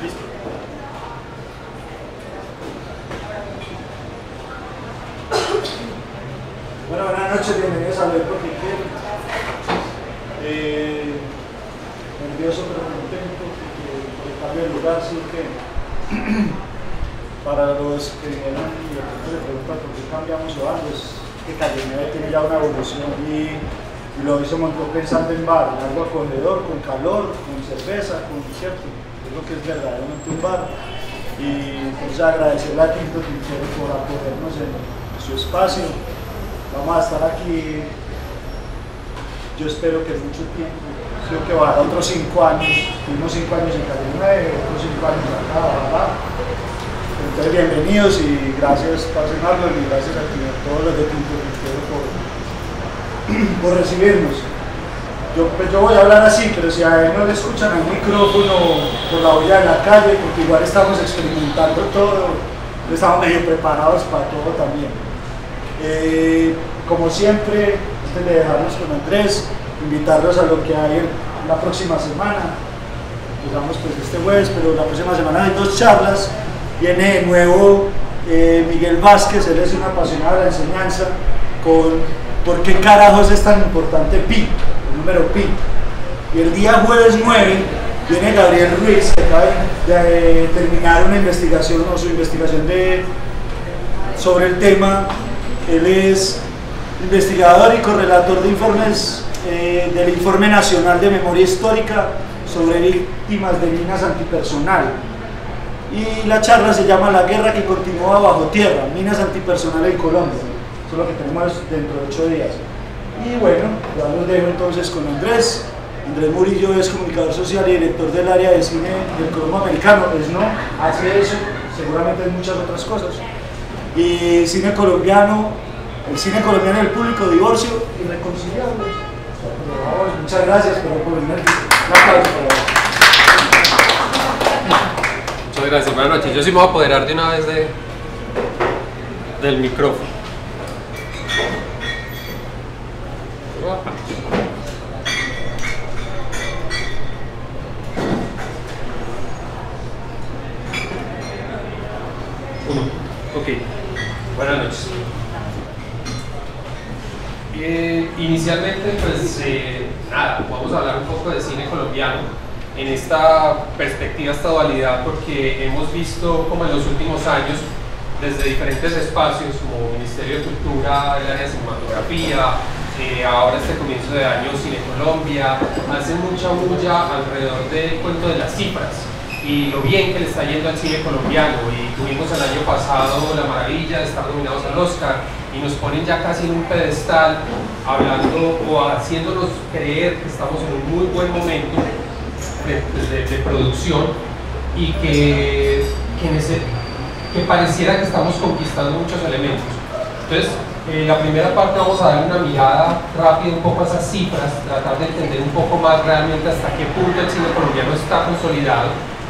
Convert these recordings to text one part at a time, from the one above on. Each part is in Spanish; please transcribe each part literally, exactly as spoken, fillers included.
Listo. Bueno, buenas noches, bienvenidos a Ver Porque Quiero. Eh, nervioso pero contento por el cambio de lugar, sí que para los que vinieron y de pronto se preguntan por qué cambiamos o algo, es que Calle nueve tiene ya una evolución y, y lo hizo montó pensando en bar, en algo acogedor, con calor, con cerveza, con cierto, es lo que es verdaderamente un bar. Y pues agradecerle a Tinto Tintero por acogernos en su espacio. Vamos a estar aquí, yo espero que mucho tiempo, creo que va a otros cinco años, tuvimos cinco años en Calle nueve, otros cinco años acá, ¿verdad? Entonces bienvenidos y gracias, pasen algo y gracias a, a todos los de Tinto Tintero por, por recibirnos. Yo, pues yo voy a hablar así, pero si a él no le escuchan el micrófono por la olla de la calle, porque igual estamos experimentando todo, estamos medio preparados para todo también. Eh, como siempre, antes de dejarnos con Andrés, invitarlos a lo que hay en la próxima semana. Empezamos pues este jueves, pero la próxima semana hay dos charlas. Viene de nuevo eh, Miguel Vázquez, él es un apasionado de la enseñanza, con por qué carajos es tan importante pi, el número pi. Y el día jueves nueve viene Gabriel Ruiz, que acaba de terminar una investigación o su investigación de, sobre el tema. Él es investigador y correlator de informes eh, del Informe Nacional de Memoria Histórica sobre víctimas de minas antipersonal. Y la charla se llama La guerra que continúa bajo tierra, minas antipersonal en Colombia. Eso es lo que tenemos dentro de ocho días. Y bueno, ya los dejo entonces con Andrés. Andrés Murillo es comunicador social y director del área de cine del Colombo Americano. Pues no, hace eso, seguramente en muchas otras cosas. Y cine colombiano, el cine colombiano del público, divorcio y reconciliable. Muchas gracias por venir. Un aplauso para él. Muchas gracias, buenas noches. Yo sí me voy a apoderar de una vez de, del micrófono. Uno. Ok. Buenas noches. Eh, inicialmente, pues eh, nada, vamos a hablar un poco de cine colombiano en esta perspectiva, esta dualidad, porque hemos visto como en los últimos años, desde diferentes espacios como Ministerio de Cultura, el área de cinematografía, eh, ahora este comienzo de año Cine Colombia, hacen mucha bulla alrededor del cuento de las cifras y lo bien que le está yendo al cine colombiano. Y tuvimos el año pasado la maravilla de estar nominados al Oscar y nos ponen ya casi en un pedestal hablando o haciéndonos creer que estamos en un muy buen momento de, de, de producción y que, que, ese, que pareciera que estamos conquistando muchos elementos. Entonces, eh, la primera parte vamos a dar una mirada rápida un poco a esas cifras, tratar de entender un poco más realmente hasta qué punto el cine colombiano está consolidado.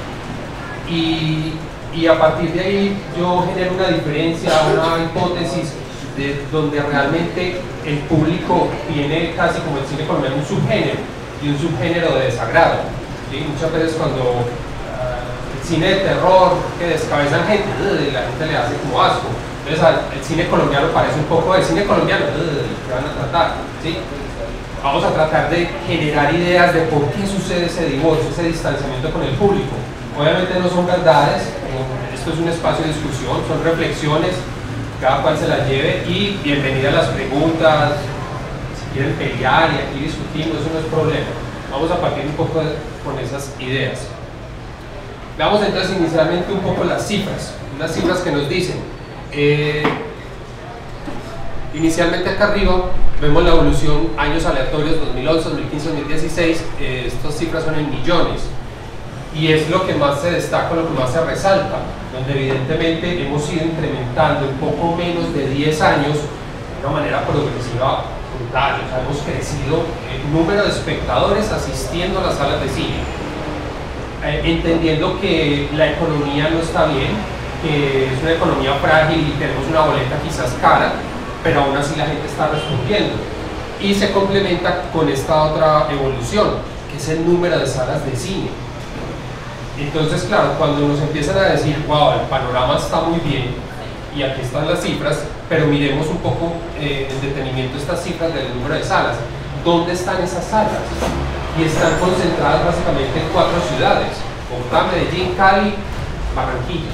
Y, y a partir de ahí yo genero una diferencia, una hipótesis de donde realmente el público tiene casi como el cine colombiano un subgénero y un subgénero de desagrado. ¿Sí? Muchas veces cuando uh, el cine de terror que descabezan gente, uh, la gente le hace como asco. Entonces al, el cine colombiano parece un poco del cine colombiano, uh, ¿qué van a tratar? ¿Sí? Vamos a tratar de generar ideas de por qué sucede ese divorcio, ese distanciamiento con el público. Obviamente no son verdades, esto es un espacio de discusión, son reflexiones, cada cual se las lleve y bienvenida a las preguntas, si quieren pelear y aquí discutimos, eso no es problema. Vamos a partir un poco de, con esas ideas. Veamos entonces inicialmente un poco las cifras, unas cifras que nos dicen. Eh, inicialmente acá arriba vemos la evolución años aleatorios dos mil once, dos mil quince, dos mil dieciséis, eh, estas cifras son en millones. Y es lo que más se destaca, lo que más se resalta, donde evidentemente hemos ido incrementando en poco menos de diez años de una manera progresiva brutal. O sea, hemos crecido el número de espectadores asistiendo a las salas de cine, eh, entendiendo que la economía no está bien, que es una economía frágil y tenemos una boleta quizás cara, pero aún así la gente está respondiendo. Y se complementa con esta otra evolución, que es el número de salas de cine. Entonces, claro, cuando nos empiezan a decir, wow, el panorama está muy bien, y aquí están las cifras, pero miremos un poco eh, en detenimiento estas cifras del número de salas. ¿Dónde están esas salas? Y están concentradas básicamente en cuatro ciudades: Bogotá, Medellín, Cali, Barranquilla.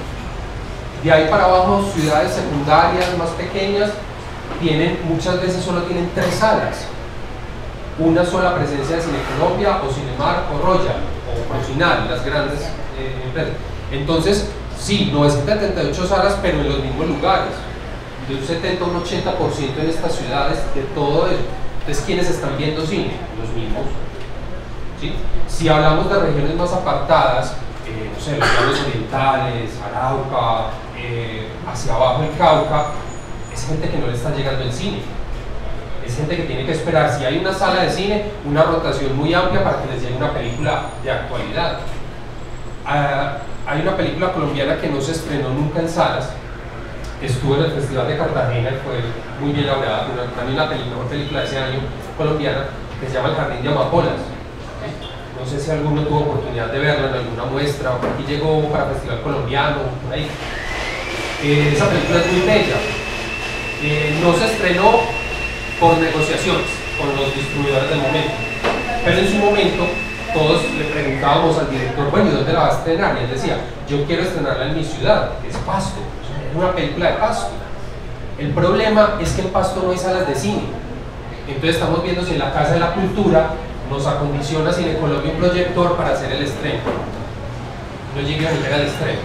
De ahí para abajo, ciudades secundarias más pequeñas tienen, muchas veces solo tienen tres salas, una sola presencia de Cine Colombia o Cinemark o Royal o Procinal, las grandes eh, empresas. Entonces, sí, novecientas setenta y ocho salas, pero en los mismos lugares, de un setenta a un ochenta por ciento en estas ciudades, de todo eso. Entonces, ¿quiénes están viendo cine? Los mismos. ¿Sí? Si hablamos de regiones más apartadas, eh, no sé, los llanos orientales, Arauca, eh, hacia abajo el Cauca, es gente que no le está llegando el cine. Es gente que tiene que esperar, si hay una sala de cine, una rotación muy amplia para que les llegue una película de actualidad. Ah, hay una película colombiana que no se estrenó nunca en salas, estuvo en el Festival de Cartagena y fue muy bien laureada, para mí la mejor película de ese año colombiana, que se llama El Jardín de Amapolas. No sé si alguno tuvo oportunidad de verla en alguna muestra, o aquí llegó para Festival Colombiano, por ahí. Eh, esa película es muy bella. Eh, no se estrenó por negociaciones con los distribuidores del momento, pero en su momento todos le preguntábamos al director, bueno, ¿y dónde la va a estrenar? Y él decía, yo quiero estrenarla en mi ciudad, que es Pasto, es una película de Pasto. El problema es que en Pasto no hay salas de cine, entonces estamos viendo si en la Casa de la Cultura nos acondiciona Cine Colombia un proyector para hacer el estreno. No llegué a llegar al estreno.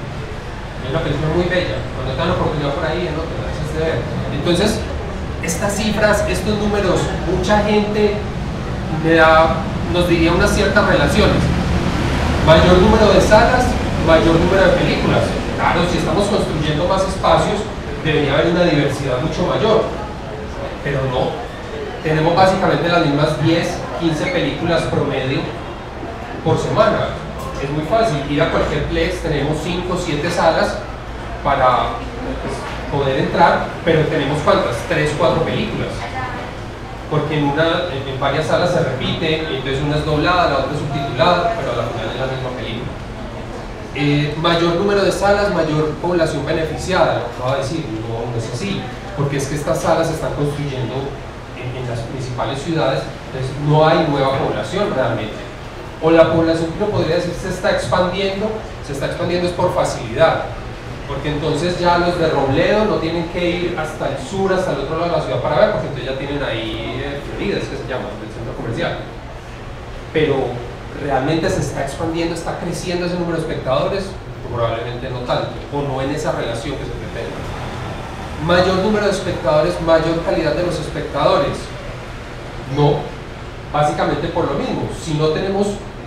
Es una película muy bella, cuando tengan la oportunidad por ahí, ¿no? Te gracias de ver. Entonces, estas cifras, estos números, mucha gente me da, nos diría unas ciertas relaciones. Mayor número de salas, mayor número de películas. Claro, si estamos construyendo más espacios, debería haber una diversidad mucho mayor. Pero no. Tenemos básicamente las mismas diez, quince películas promedio por semana. Es muy fácil. Ir a cualquier plex, tenemos cinco, siete salas para pues, poder entrar, pero tenemos ¿cuántas? tres, cuatro películas. Porque en, una, en, en varias salas se repite, entonces una es doblada, la otra es subtitulada, pero a la final es la misma película. Eh, mayor número de salas, mayor población beneficiada, lo acabo de decir, no, no es así, porque es que estas salas se están construyendo en, en las principales ciudades, entonces no hay nueva población realmente. O la población que uno podría decir se está expandiendo, se está expandiendo es por facilidad, porque entonces ya los de Robledo no tienen que ir hasta el sur, hasta el otro lado de la ciudad para ver, porque entonces ya tienen ahí eh, Florida, es que se llama, el centro comercial. Pero realmente se está expandiendo, está creciendo ese número de espectadores, probablemente no tanto, o no en esa relación que se pretende. Mayor número de espectadores, mayor calidad de los espectadores. No, básicamente por lo mismo, si no tenemos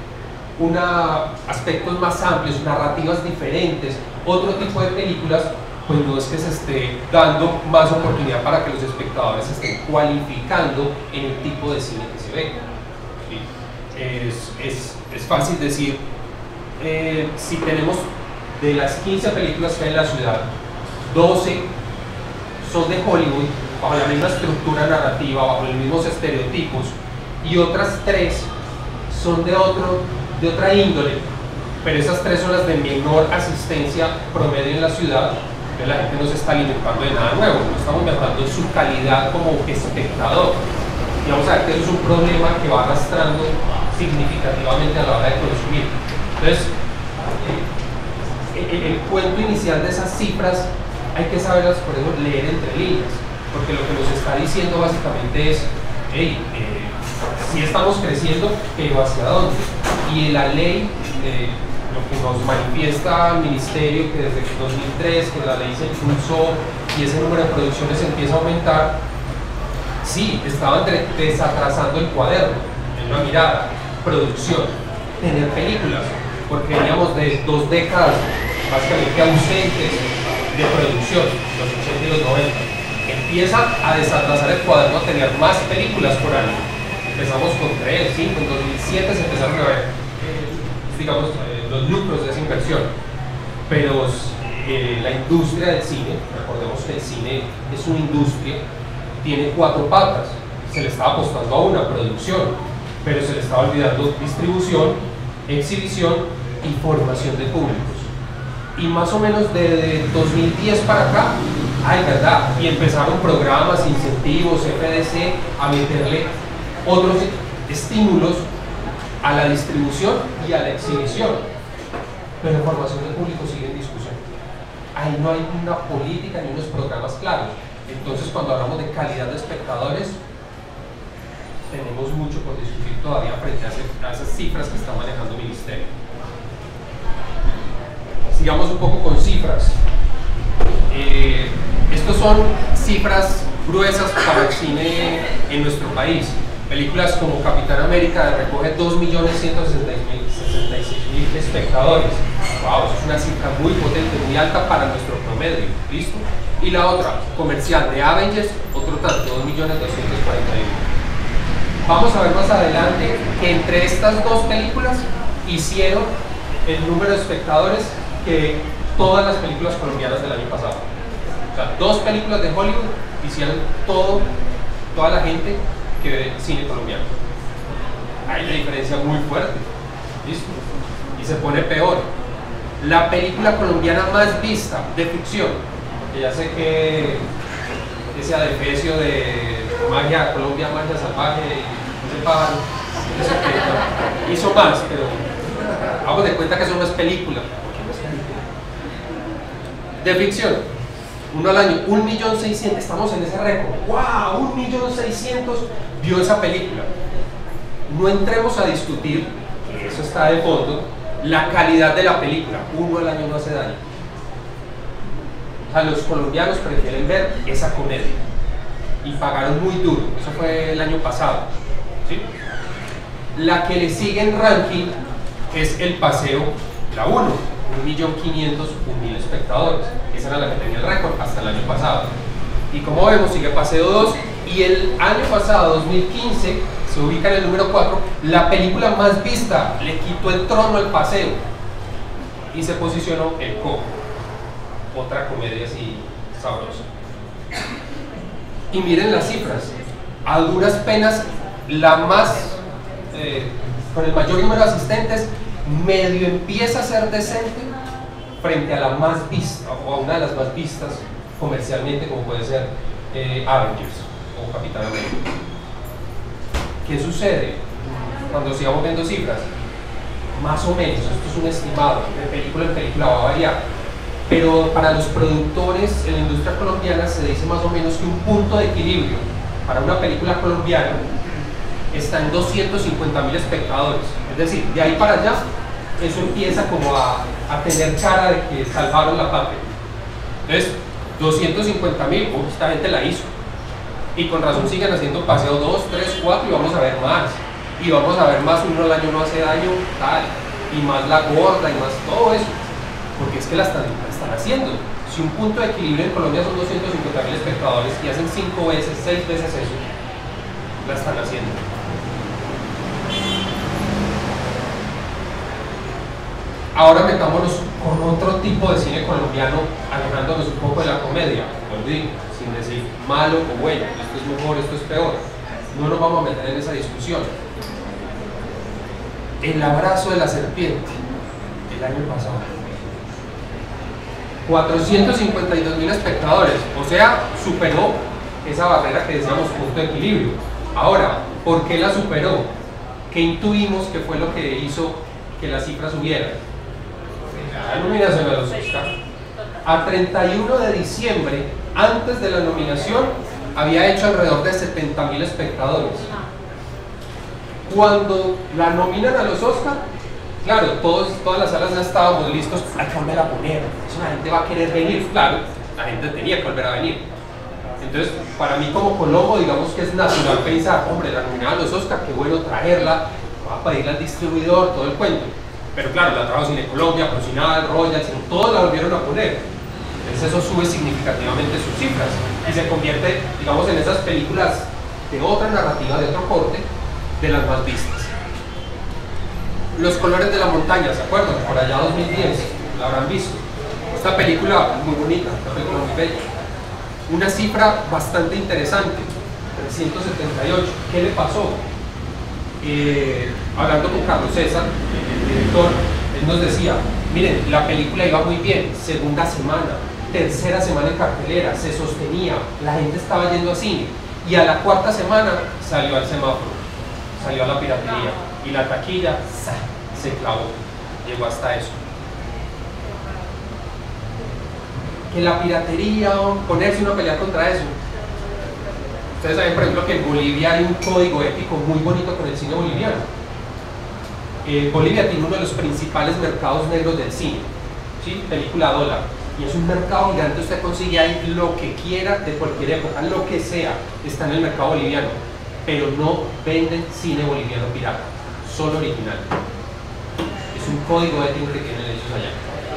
una, aspectos más amplios, narrativas diferentes, otro tipo de películas, pues no es que se esté dando más oportunidad para que los espectadores se estén cualificando en el tipo de cine que se ve. ¿Sí? Es, es, es fácil decir, eh, si tenemos de las quince películas que hay en la ciudad, doce son de Hollywood, bajo la misma estructura narrativa, bajo los mismos estereotipos, y otras tres son de, otro, de otra índole, pero esas tres son las de menor asistencia promedio en la ciudad, entonces la gente no se está alimentando de nada nuevo, no estamos mejorando su calidad como espectador. Y vamos a ver que eso es un problema que va arrastrando significativamente a la hora de consumir. Entonces, el, el, el cuento inicial de esas cifras hay que saberlas, por eso, leer entre líneas, porque lo que nos está diciendo básicamente es, hey, eh, si estamos creciendo, pero ¿hacia dónde? Y en la ley, eh, lo que nos manifiesta el ministerio, que desde el dos mil tres, que la ley se impulsó y ese número de producciones empieza a aumentar, sí, estaban desatrasando el cuaderno, en una mirada, producción, tener películas, porque veníamos de dos décadas básicamente ausentes de producción, los ochenta y los noventa. Empieza a desatrasar el cuaderno, a tener más películas por año. Empezamos con tres, cinco, en dos mil siete se empezaron a ver, eh, digamos, eh, los lucros de esa inversión. Pero eh, la industria del cine, recordemos que el cine es una industria, tiene cuatro patas. Se le estaba apostando a una producción, pero se le estaba olvidando distribución, exhibición y formación de públicos. Y más o menos desde dos mil diez para acá, ay, verdad, y empezaron programas, incentivos, F D C, a meterle otros estímulos a la distribución y a la exhibición. Pero la formación de público sigue en discusión. Ahí no hay una política ni unos programas claros. Entonces, cuando hablamos de calidad de espectadores, tenemos mucho por discutir todavía frente a, ese, a esas cifras que está manejando el Ministerio. Sigamos un poco con cifras. Eh, estos son cifras gruesas para el cine en nuestro país. Películas como Capitán América recoge dos millones ciento sesenta y seis mil espectadores. Wow, eso es una cifra muy potente, muy alta para nuestro promedio. ¿Listo? Y la otra, comercial de Avengers, otro tanto, dos millones doscientos cuarenta y uno. Vamos a ver más adelante que entre estas dos películas hicieron el número de espectadores que todas las películas colombianas del año pasado. O sea, dos películas de Hollywood hicieron todo, toda la gente que ve cine colombiano. Hay una diferencia muy fuerte. ¿Listo? Y se pone peor. La película colombiana más vista de ficción, que ya sé que ese adefesio de magia, Colombia, magia salvaje, ese pájaro, ese que hizo más, pero vamos de cuenta que eso no es película. De ficción, uno al año, un millón seiscientos, estamos en ese récord. ¡Wow! Un millón seiscientos vio esa película. No entremos a discutir, que eso está de fondo, la calidad de la película. Uno al año no hace daño. O sea, los colombianos prefieren ver esa comedia y pagaron muy duro. Eso fue el año pasado, ¿sí? La que le sigue en ranking es El Paseo, la uno, un millón quinientos mil espectadores. Esa era la que tenía el récord hasta el año pasado. Y como vemos, sigue Paseo dos, y el año pasado, dos mil quince, se ubica en el número cuatro, la película más vista, le quitó el trono al Paseo y se posicionó El Coco, otra comedia así sabrosa. Y miren las cifras, a duras penas la más, eh, con el mayor número de asistentes, medio empieza a ser decente frente a la más vista, o a una de las más vistas comercialmente, como puede ser eh, Avengers o Capitán América. ¿Qué sucede cuando sigamos viendo cifras? Más o menos, esto es un estimado, de película en película va a variar, pero para los productores en la industria colombiana se dice más o menos que un punto de equilibrio para una película colombiana está en doscientos cincuenta mil espectadores. Es decir, de ahí para allá, eso empieza como a, a tener cara de que salvaron la patria. Entonces, doscientos cincuenta mil, oh, esta gente la hizo. Y con razón siguen haciendo Paseo dos, tres, cuatro y vamos a ver más. Y vamos a ver más, uno al año no hace daño, tal. Y más La Gorda y más todo eso. Porque es que la están, la están haciendo. Si un punto de equilibrio en Colombia son doscientos cincuenta mil espectadores y hacen cinco veces, seis veces eso, la están haciendo. Ahora metámonos con otro tipo de cine colombiano, alejándonos un poco de la comedia, lo digo, sin decir malo o bueno, esto es mejor, esto es peor. No nos vamos a meter en esa discusión. El Abrazo de la Serpiente, el año pasado. cuatrocientos cincuenta y dos mil espectadores, o sea, superó esa barrera que decíamos punto de equilibrio. Ahora, ¿por qué la superó? ¿Qué intuimos que fue lo que hizo que la cifra subiera? La nominación a los Oscar. A treinta y uno de diciembre, antes de la nominación, había hecho alrededor de setenta mil espectadores. Cuando la nominan a los Oscar, claro, todos, todas las salas ya estábamos listos, hay que volver a poner, eso la gente va a querer venir, claro, la gente tenía que volver a venir. Entonces, para mí como Colombo, digamos que es natural pensar, hombre, la nominaron a los Oscar, qué bueno traerla, va a pedirla al distribuidor, todo el cuento. Pero claro, la trajo Cine Colombia, Procinal, Royal, todos la volvieron a poner. Entonces eso sube significativamente sus cifras y se convierte, digamos, en esas películas de otra narrativa, de otro corte, de las más vistas. Los Colores de la Montaña, ¿se acuerdan? Por allá dos mil diez, la habrán visto. Esta película muy bonita, esta película muy bella. Una cifra bastante interesante, trescientos setenta y ocho. ¿Qué le pasó? Eh, hablando con Carlos César, el director, Él nos decía, miren, la película iba muy bien, segunda semana, tercera semana en cartelera, se sostenía, la gente estaba yendo a cine, y a la cuarta semana salió al semáforo, salió a la piratería, y la taquilla ¡sa! Se clavó, llegó hasta eso. Que la piratería, ponerse una pelea contra eso. Ustedes saben, por ejemplo, que en Bolivia hay un código ético muy bonito con el cine boliviano. Eh, Bolivia tiene uno de los principales mercados negros del cine, ¿sí? Película dólar. Y es un mercado gigante, usted consigue ahí lo que quiera de cualquier época, lo que sea, está en el mercado boliviano. Pero no venden cine boliviano pirata, solo original. Es un código ético que tienen ellos allá.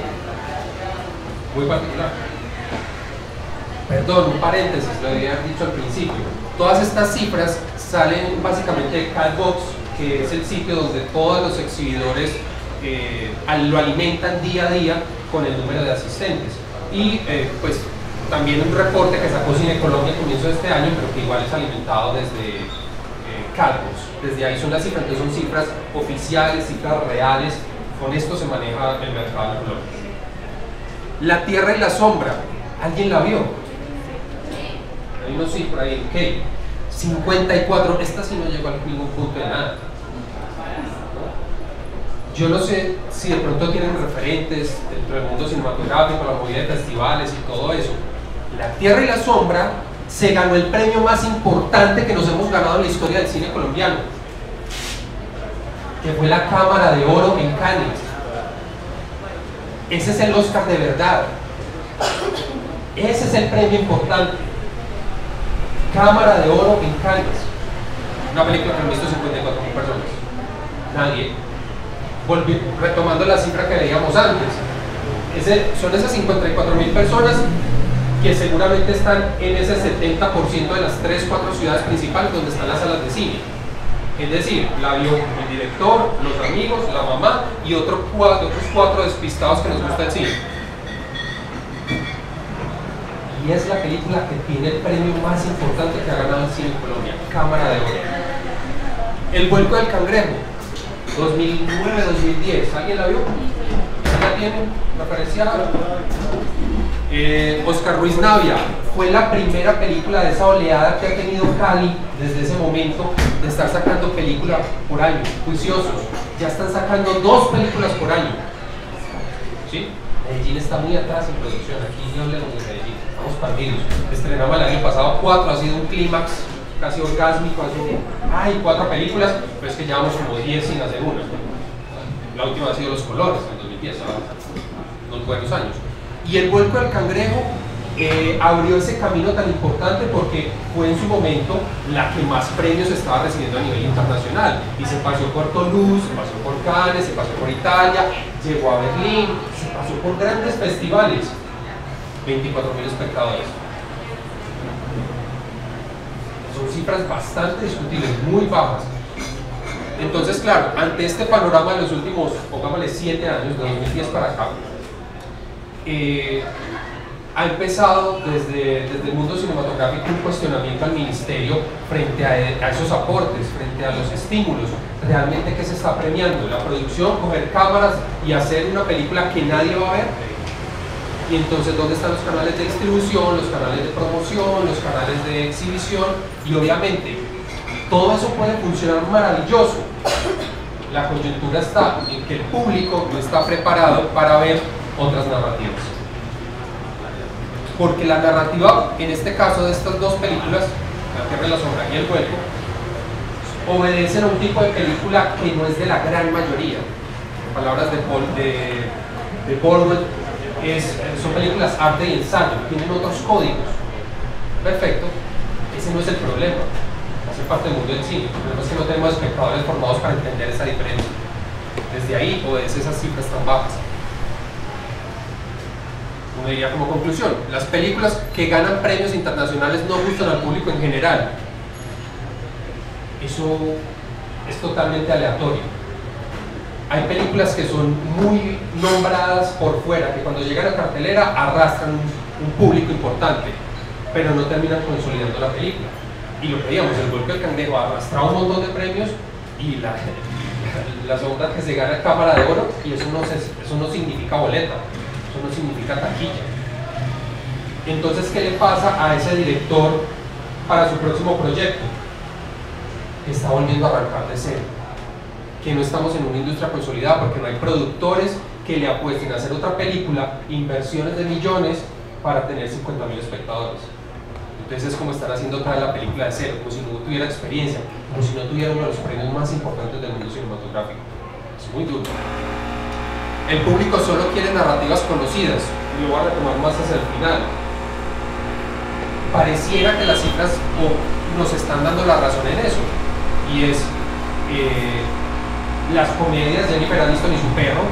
Muy particular. Perdón, un paréntesis, lo había dicho al principio. Todas estas cifras salen básicamente de Catbox, que es el sitio donde todos los exhibidores eh, lo alimentan día a día con el número de asistentes. Y eh, pues también un reporte que sacó Cine Colombia a comienzo de este año, pero que igual es alimentado desde eh, Catbox. Desde ahí son las cifras, entonces son cifras oficiales, cifras reales. Con esto se maneja el mercado en Colombia. La Tierra y la Sombra, ¿alguien la vio? Hay unos sí por ahí, ok. cincuenta y cuatro, esta sí no llegó a ningún punto de nada. Yo no sé si de pronto tienen referentes dentro del mundo cinematográfico, la movida de festivales y todo eso. La Tierra y la Sombra se ganó el premio más importante que nos hemos ganado en la historia del cine colombiano, que fue la Cámara de Oro en Cannes. Ese es el Oscar de verdad. Ese es el premio importante. Cámara de Oro en Cannes. Una película que han visto cincuenta y cuatro mil personas. Nadie. Volví, retomando la cifra que veíamos antes. Ese, son esas cincuenta y cuatro mil personas que seguramente están en ese setenta por ciento de las tres cuatro ciudades principales donde están las salas de cine. Es decir, la vio el director, los amigos, la mamá y otro, otros cuatro despistados que nos gusta el cine. Y es la película que tiene el premio más importante que ha ganado el cine en Colombia, Cámara de Oro. El vuelco del cangrejo, dos mil nueve a dos mil diez, ¿alguien la vio? ¿La tiene referenciada? Eh, Oscar Ruiz Navia, fue la primera película de esa oleada que ha tenido Cali desde ese momento de estar sacando películas por año, juiciosos. Ya están sacando dos películas por año. ¿Sí? Medellín está muy atrás en producción, aquí no hablemos de Medellín, estamos perdidos. Estrenamos el año pasado cuatro, ha sido un clímax casi orgásmico, así, hay cuatro películas, pero es que llevamos como diez sin hacer una. La última ha sido Los Colores, en dos mil diez, unos buenos años. Y el vuelco del cangrejo eh, abrió ese camino tan importante porque fue en su momento la que más premios estaba recibiendo a nivel internacional. Y se pasó por Toulouse, se pasó por Cannes, se pasó por Italia, llegó a Berlín, se pasó por grandes festivales. veinticuatro mil espectadores. Son cifras bastante discutibles, muy bajas. Entonces, claro, ante este panorama de los últimos, pongámosle siete años, de dos mil diez para acá, eh, ha empezado desde, desde el mundo cinematográfico un cuestionamiento al ministerio frente a, a esos aportes, frente a los estímulos. Realmente, ¿qué se está premiando? La producción, coger cámaras y hacer una película que nadie va a ver. Y entonces, ¿dónde están los canales de distribución, los canales de promoción, los canales de exhibición? Y obviamente, todo eso puede funcionar maravilloso. La coyuntura está en que el público no está preparado para ver otras narrativas. Porque la narrativa, en este caso de estas dos películas, La Tierra y la Sombra y El Vuelco, obedecen a un tipo de película que no es de la gran mayoría. En palabras de Paul, de, de Borwell, es, son películas arte y ensayo, tienen otros códigos. Perfecto, ese no es el problema. Hace parte del mundo del cine. El problema es que no tenemos espectadores formados para entender esa diferencia. Desde ahí obedece esas cifras tan bajas. Uno diría como conclusión, las películas que ganan premios internacionales no gustan al público en general. Eso es totalmente aleatorio. Hay películas que son muy nombradas por fuera, que cuando llegan a cartelera arrastran un, un público importante, pero no terminan consolidando la película. Y lo que veíamos, El Vuelco del Cangrejo ha arrastrado un montón de premios y la, la la segunda que se gana Cámara de Oro, y eso no, se, eso no significa boleta, eso no significa taquilla. Entonces, ¿qué le pasa a ese director para su próximo proyecto? Está volviendo a arrancar de cero, que no estamos en una industria consolidada porque no hay productores que le apuesten a hacer otra película, inversiones de millones para tener cincuenta mil espectadores. Entonces es como estar haciendo otra vez la película de cero, como si no tuviera experiencia, como si no tuviera uno de los premios más importantes del mundo cinematográfico. Es muy duro. El público solo quiere narrativas conocidas, y lo voy a retomar más hacia el final. Pareciera que las cifras oh, nos están dando la razón en eso, y es eh, las comedias de Jennifer Aniston y su perro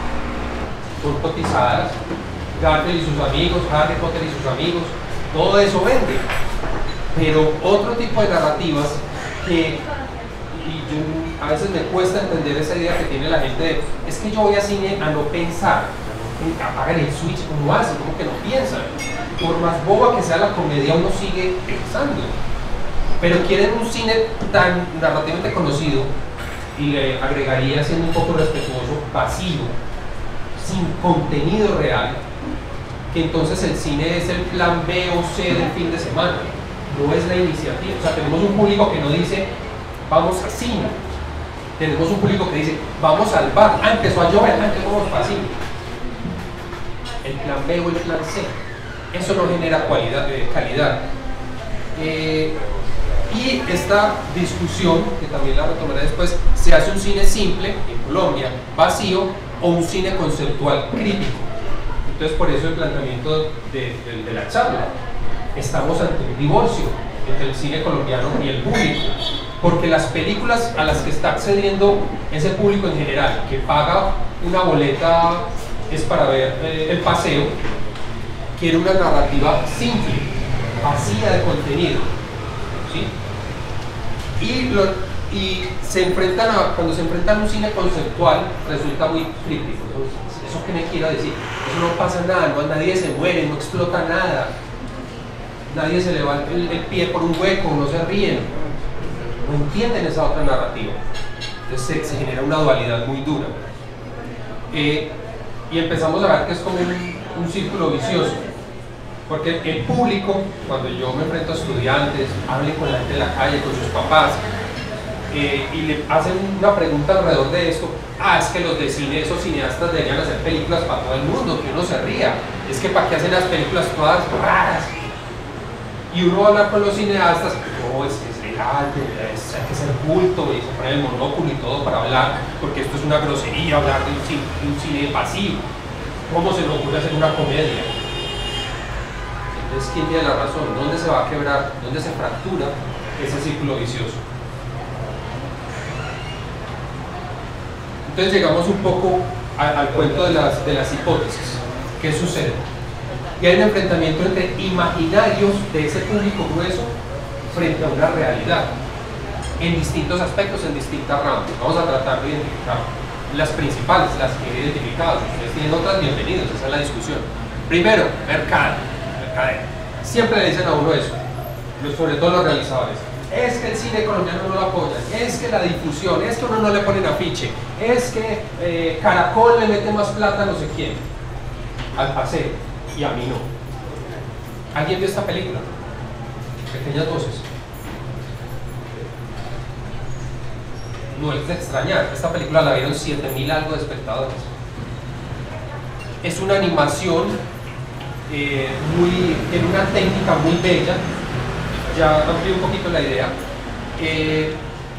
son cotizadas, Garfield y sus amigos, Harry Potter y sus amigos, todo eso vende, pero otro tipo de narrativas que, y yo, a veces me cuesta entender esa idea que tiene la gente de, es que yo voy a cine a no pensar, apagan el switch, uno hace, como que no piensa, por más boba que sea la comedia uno sigue pensando, pero quieren un cine tan narrativamente conocido, y le agregaría, siendo un poco respetuoso, vacío, sin contenido real, que entonces el cine es el plan B o C del fin de semana, no es la iniciativa. O sea, tenemos un público que no dice vamos al cine, tenemos un público que dice vamos al bar, ah, empezó a llover, ah, entonces vamos para cine. El plan B o el plan C, eso no genera cualidad, eh, calidad. Eh, y esta discusión, que también la retomaré después, se hace un cine simple en Colombia, vacío, o un cine conceptual crítico. Entonces, por eso el planteamiento de, de, de la charla, estamos ante un divorcio entre el cine colombiano y el público, porque las películas a las que está accediendo ese público en general, que paga una boleta es para ver eh, el paseo, quiere una narrativa simple, vacía de contenido, ¿sí? Y, lo, y se enfrentan a, cuando se enfrentan a un cine conceptual, resulta muy crítico. Entonces, ¿eso qué me quiero decir? Eso no pasa nada, no, nadie se muere, no explota nada, nadie se levanta el, el pie por un hueco, no se ríen, no entienden esa otra narrativa. Entonces se, se genera una dualidad muy dura. Eh, y empezamos a ver que es como un, un círculo vicioso. Porque el público, cuando yo me enfrento a estudiantes, hable con la gente de la calle, con sus papás, eh, y le hacen una pregunta alrededor de esto, ah, es que los de cine, esos cineastas deberían hacer películas para todo el mundo, que uno se ría, es que para qué hacen las películas todas raras. Y uno va a hablar con los cineastas, no, es que es legal, es, hay que ser culto, y se pone el monóculo y todo para hablar, porque esto es una grosería hablar de un cine, de un cine pasivo. ¿Cómo se le ocurre hacer una comedia? Entonces, ¿quién tiene la razón? ¿Dónde se va a quebrar? ¿Dónde se fractura ese círculo vicioso? Entonces llegamos un poco a, al cuento de las, de las hipótesis. ¿Qué sucede? Y hay un enfrentamiento entre imaginarios de ese público grueso frente a una realidad, en distintos aspectos, en distintas ramas. Vamos a tratar de identificar las principales, las que he identificado. Si ustedes tienen otras, bienvenidos, esa es la discusión. Primero, mercado. Siempre le dicen a uno eso, sobre todo los realizadores, es que el cine colombiano no lo apoya, es que la difusión, es que uno no le ponen afiche, es que eh, Caracol le mete más plata a no sé quién, al paseo, y a mí no. ¿Alguien vio esta película? Pequeñas voces. No es de extrañar, esta película la vieron siete mil algo de espectadores. Es una animación Eh, muy, en una técnica muy bella, ya amplié un poquito la idea, eh,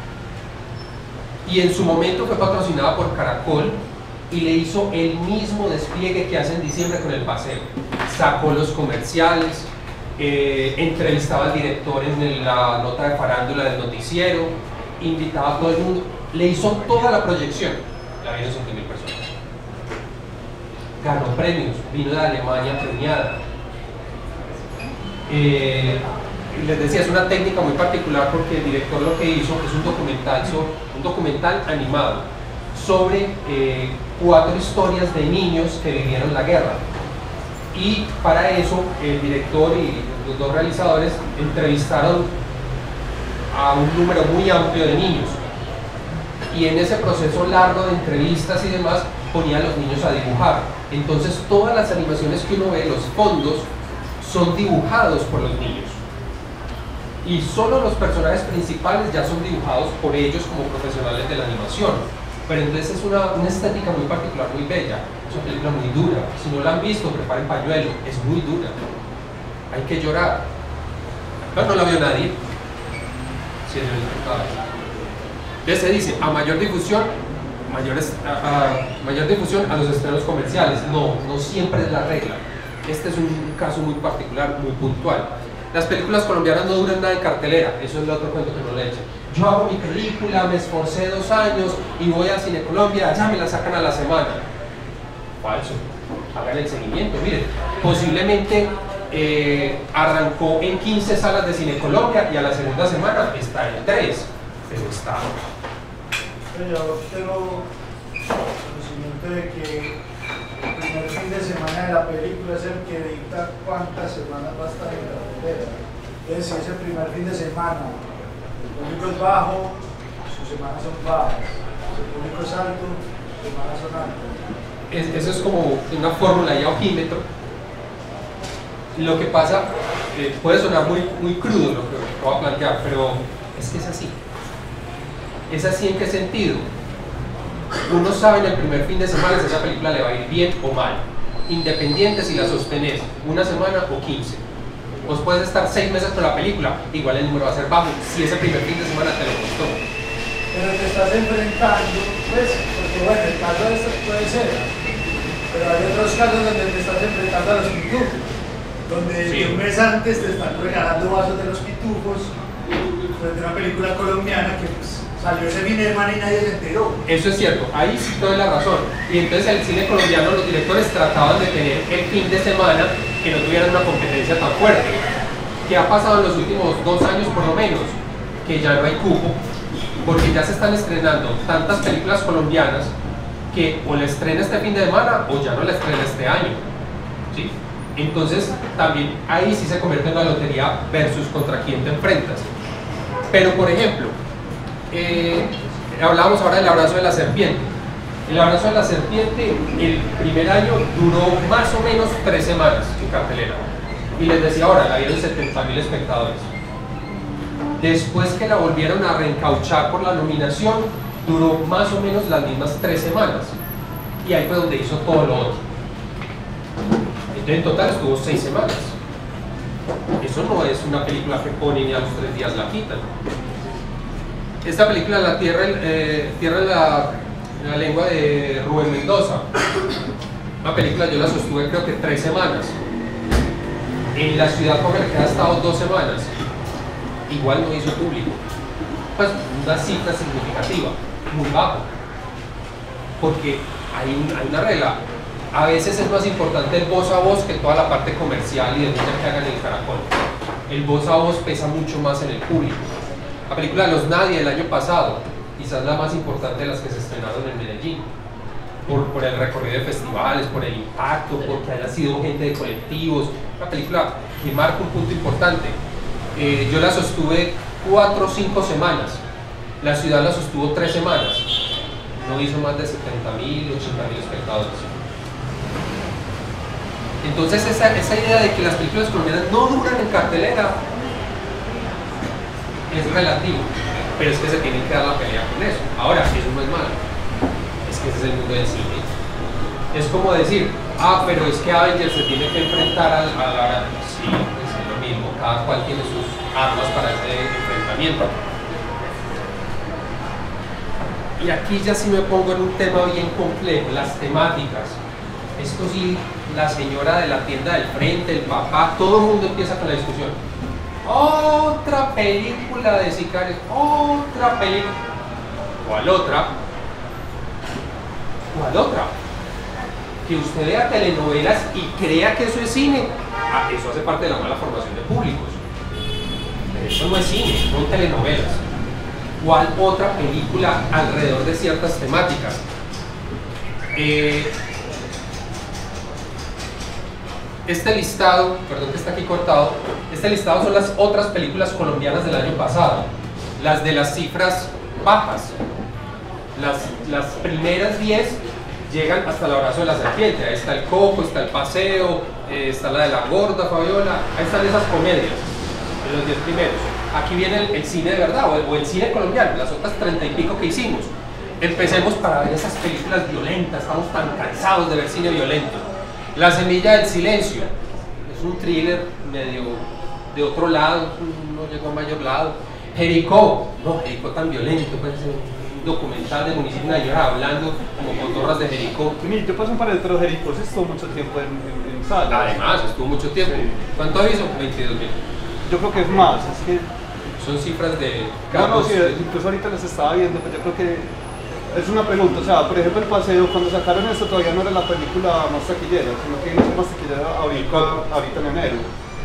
y en su momento fue patrocinada por Caracol y le hizo el mismo despliegue que hace en diciembre con el paseo. Sacó los comerciales, eh, entrevistaba al director en la nota de farándula del noticiero, invitaba a todo el mundo, le hizo toda la proyección, la vieron cinco mil personas. Ganó premios, vino de Alemania premiada. Eh, les decía, es una técnica muy particular porque el director lo que hizo es un documental, sobre, un documental animado sobre eh, cuatro historias de niños que vivieron la guerra. Y para eso el director y los dos realizadores entrevistaron a un número muy amplio de niños. y en ese proceso largo de entrevistas y demás ponía a los niños a dibujar. Entonces todas las animaciones que uno ve, los fondos, son dibujados por los niños. Y solo los personajes principales ya son dibujados por ellos como profesionales de la animación. Pero entonces es una, una estética muy particular, muy bella. Es una película muy dura. Si no la han visto, preparen pañuelo. Es muy dura. Hay que llorar. Pero no la vio nadie. Sí, entonces se dice, a mayor difusión, mayores, a, a, mayor difusión a los estrenos comerciales. No, no siempre es la regla. Este es un caso muy particular, muy puntual. Las películas colombianas no duran nada en cartelera, eso es el otro cuento que no le echen. Yo hago mi película, me esforcé dos años y voy a Cine Colombia, ya me la sacan a la semana. Falso. Hagan el seguimiento. Miren, posiblemente eh, arrancó en quince salas de Cine Colombia y a la segunda semana está en tres, pero está. Yo tengo conocimiento de que el primer fin de semana de la película es el que dicta cuántas semanas va a estar en la cartelera. Entonces, si es el primer fin de semana, el público es bajo, sus semanas son bajas. Si el público es alto, sus semanas son altas. Es, eso es como una fórmula y ojímetro. Lo que pasa, eh, puede sonar muy, muy crudo lo que voy a plantear, pero es que es así. ¿Es así en qué sentido? Uno sabe en el primer fin de semana si esa película le va a ir bien o mal, independiente si la sostenés una semana o quince. Vos puedes estar seis meses con la película, igual el número va a ser bajo si ese primer fin de semana te lo costó. Pero te estás enfrentando, pues, porque bueno, el caso de esto puede ser, pero hay otros casos donde te estás enfrentando a los pitufos, donde sí. Un mes antes te están regalando vasos de los pitufos, frente a una película colombiana que pues, salió ese fin de semana y nadie se enteró. Eso es cierto, ahí sí toda la razón. Y entonces el cine colombiano, los directores trataban de tener el fin de semana que no tuvieran una competencia tan fuerte. ¿Qué ha pasado en los últimos dos años por lo menos? Que ya no hay cupo, porque ya se están estrenando tantas películas colombianas que o la estrena este fin de semana o ya no la estrena este año. ¿Sí? Entonces también ahí sí se convierte en una lotería versus contra quién te enfrentas. Pero por ejemplo, Eh, hablábamos ahora del Abrazo de la Serpiente. El Abrazo de la Serpiente, el primer año duró más o menos tres semanas en cartelera. Y les decía ahora, la vieron setenta mil espectadores. Después que la volvieron a reencauchar por la nominación, duró más o menos las mismas tres semanas. Y ahí fue donde hizo todo lo otro. Entonces en total estuvo seis semanas. Eso no es una película que ponen y a los tres días la quitan. Esta película, La Tierra, eh, Tierra en la, en la lengua de Rubén Mendoza, una película yo la sostuve creo que tres semanas. En la ciudad con la que ha estado dos semanas, igual no hizo público. Pues una cifra significativa, muy bajo. Porque hay, un, hay una regla. A veces es más importante el voz a voz que toda la parte comercial y de bulla que hagan en el caracol. El voz a voz pesa mucho más en el público. La película Los Nadie del año pasado, quizás la más importante de las que se estrenaron en Medellín, por, por el recorrido de festivales, por el impacto, porque haya sido gente de colectivos, una película que marca un punto importante. Eh, yo la sostuve cuatro o cinco semanas, la ciudad la sostuvo tres semanas, no hizo más de setenta mil, ochenta mil espectadores. Entonces esa, esa idea de que las películas colombianas no duran en cartelera es relativo, pero es que se tienen que dar la pelea con eso. Ahora, eso no es malo, es que ese es el mundo del cine. Es como decir, ah, pero es que Avengers se tiene que enfrentar a, a la... Sí, es lo mismo, cada cual tiene sus armas para ese enfrentamiento. Y aquí ya sí me pongo en un tema bien complejo, las temáticas. Esto sí, la señora de la tienda del frente, el papá, todo el mundo empieza con la discusión. Otra película de sicarios, otra película. ¿Cuál otra? ¿Cuál otra? Que usted vea telenovelas y crea que eso es cine. Ah, eso hace parte de la mala formación de públicos. Pero eso no es cine, son telenovelas. ¿Cuál otra película alrededor de ciertas temáticas? Eh, Este listado, perdón que está aquí cortado, este listado son las otras películas colombianas del año pasado, las de las cifras bajas. Las, las primeras diez llegan hasta el abrazo de la serpiente. Ahí está el Coco, está el Paseo, eh, está la de la Gorda, Fabiola. Ahí están esas comedias, de los diez primeros. Aquí viene el, el cine de verdad, o el, o el cine colombiano, las otras treinta y pico que hicimos. Empecemos para ver esas películas violentas, estamos tan cansados de ver cine violento. La Semilla del Silencio, es un thriller medio de otro lado, no llegó a mayor lado. Jericó, no, Jericó tan violento, puede ser un documental de municipio de Nayarit hablando como cotorras de Jericó. Sí, yo paso un par de pero Jericó sí estuvo mucho tiempo en, en, en sala. Además, estuvo mucho tiempo. Sí. ¿Cuánto aviso? veintidós mil. Yo creo que es más, es que... Son cifras de... No, no, sí, incluso ahorita les estaba viendo, pero yo creo que es una pregunta, o sea, por ejemplo El Paseo, cuando sacaron esto todavía no era la película más taquillera, sino que es más taquillera ahorita, ahorita en enero.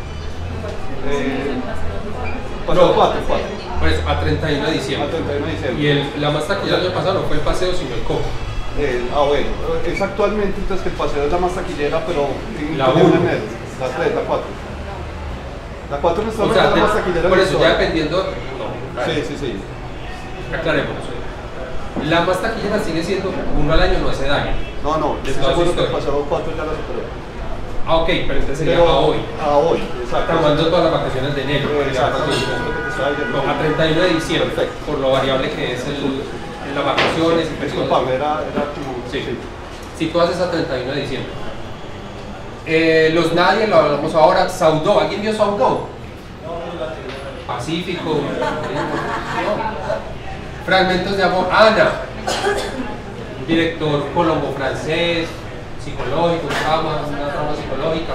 Eh, Paseo cuatro, cuatro. Pues a treinta y uno de diciembre. A treinta y uno de diciembre. Y el, la más taquillera del año pasado no fue El Paseo, sino el Coco. Eh, ah, bueno, es actualmente entonces que El Paseo es la más taquillera, pero la uno, la tres, la cuatro. La cuatro no está o sea, la más taquillera. Por eso, ya dependiendo. No, sí, sí, sí. Aclaremos eso. La más taquillera sigue siendo uno al año, no hace daño. No, no, estoy seguro que El Paseo cuatro ya la superó. Ah, ok, pero entonces sería pero, a hoy. A hoy, exacto. Tomando todas las vacaciones de enero. Exacto. No, a treinta y uno de diciembre, perfecto, por lo variable que es el, el, las vacaciones. Disculpame, era, era tu... Sí, sí. Si tú haces a treinta y uno de diciembre. Eh, los Nadie, lo hablamos ahora. Saudó, ¿alguien vio Saudó? Pacífico. No. Fragmentos de amor. Ana, un director colombo-francés, psicológico, trama, una trama psicológica.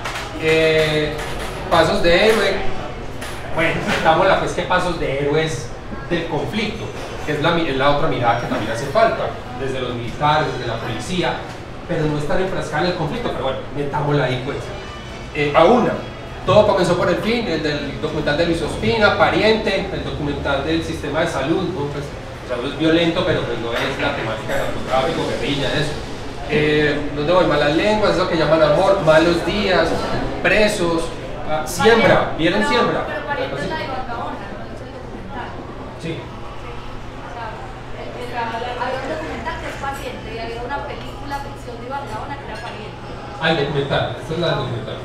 Eh, Pasos de héroe. Bueno, estamos la pues que Pasos de héroes del conflicto, que es la, es la otra mirada que también hace falta, desde los militares, desde la policía, pero no están enfrascados en el conflicto, pero bueno, metámosla ahí pues. Eh, a una, todo comenzó por el fin, el del documental de Luis Ospina, Pariente, el documental del sistema de salud, ¿no? Pues, o sea, no es violento, pero pues no es la temática de narcotráfico, guerrilla, eso. Eh, ¿Dónde voy? Malas lenguas, eso que llaman amor, Malos días, Presos, ah, Siembra, ¿vieron pero, Siembra? Pero Pariente es la de Barcahona, no es el documental. Sí. O sea, había un documental que es Paciente y había una película ficción de Barcahona que era Pariente. Ah, el documental, esta es la del documental.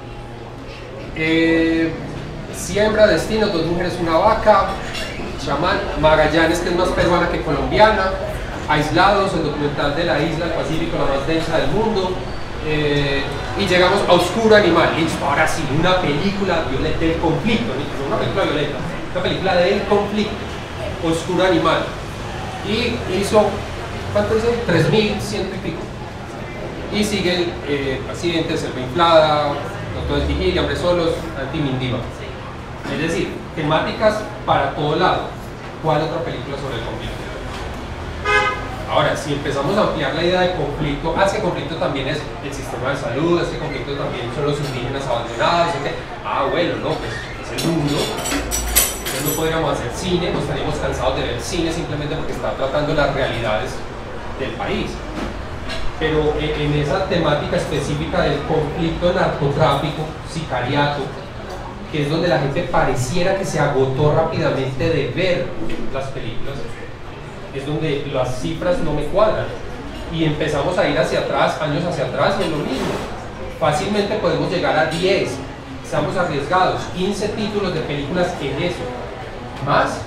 Eh, Siembra, Destino, Dos mujeres, una vaca, Chamán, Magallanes, que es más peruana que colombiana, Aislados, el documental de la isla del Pacífico, la más densa del mundo, eh, y llegamos a Oscuro Animal. Listo, ahora sí, una película violenta del conflicto, no una película violenta, una película del conflicto, Oscuro Animal. Y hizo, ¿cuánto dice? tres mil ciento y pico. Y sigue eh, Pacientes, Selva Inflada, Doctores Vigilia, Hombres Solos, Antimindiva. Es decir, temáticas para todo lado. ¿Cuál otra película sobre el conflicto? Ahora, si empezamos a ampliar la idea de conflicto, ah, ese conflicto también es el sistema de salud, ese conflicto también son los indígenas abandonados, ¿sí? Ah, bueno, no, pues es el mundo. Entonces no podríamos hacer cine, no estaríamos cansados de ver cine simplemente porque está tratando las realidades del país. Pero en esa temática específica del conflicto narcotráfico, sicariato, que es donde la gente pareciera que se agotó rápidamente de ver las películas, es donde las cifras no me cuadran y empezamos a ir hacia atrás, años hacia atrás, y es lo mismo. Fácilmente podemos llegar a diez, estamos arriesgados, quince títulos de películas en eso. Más,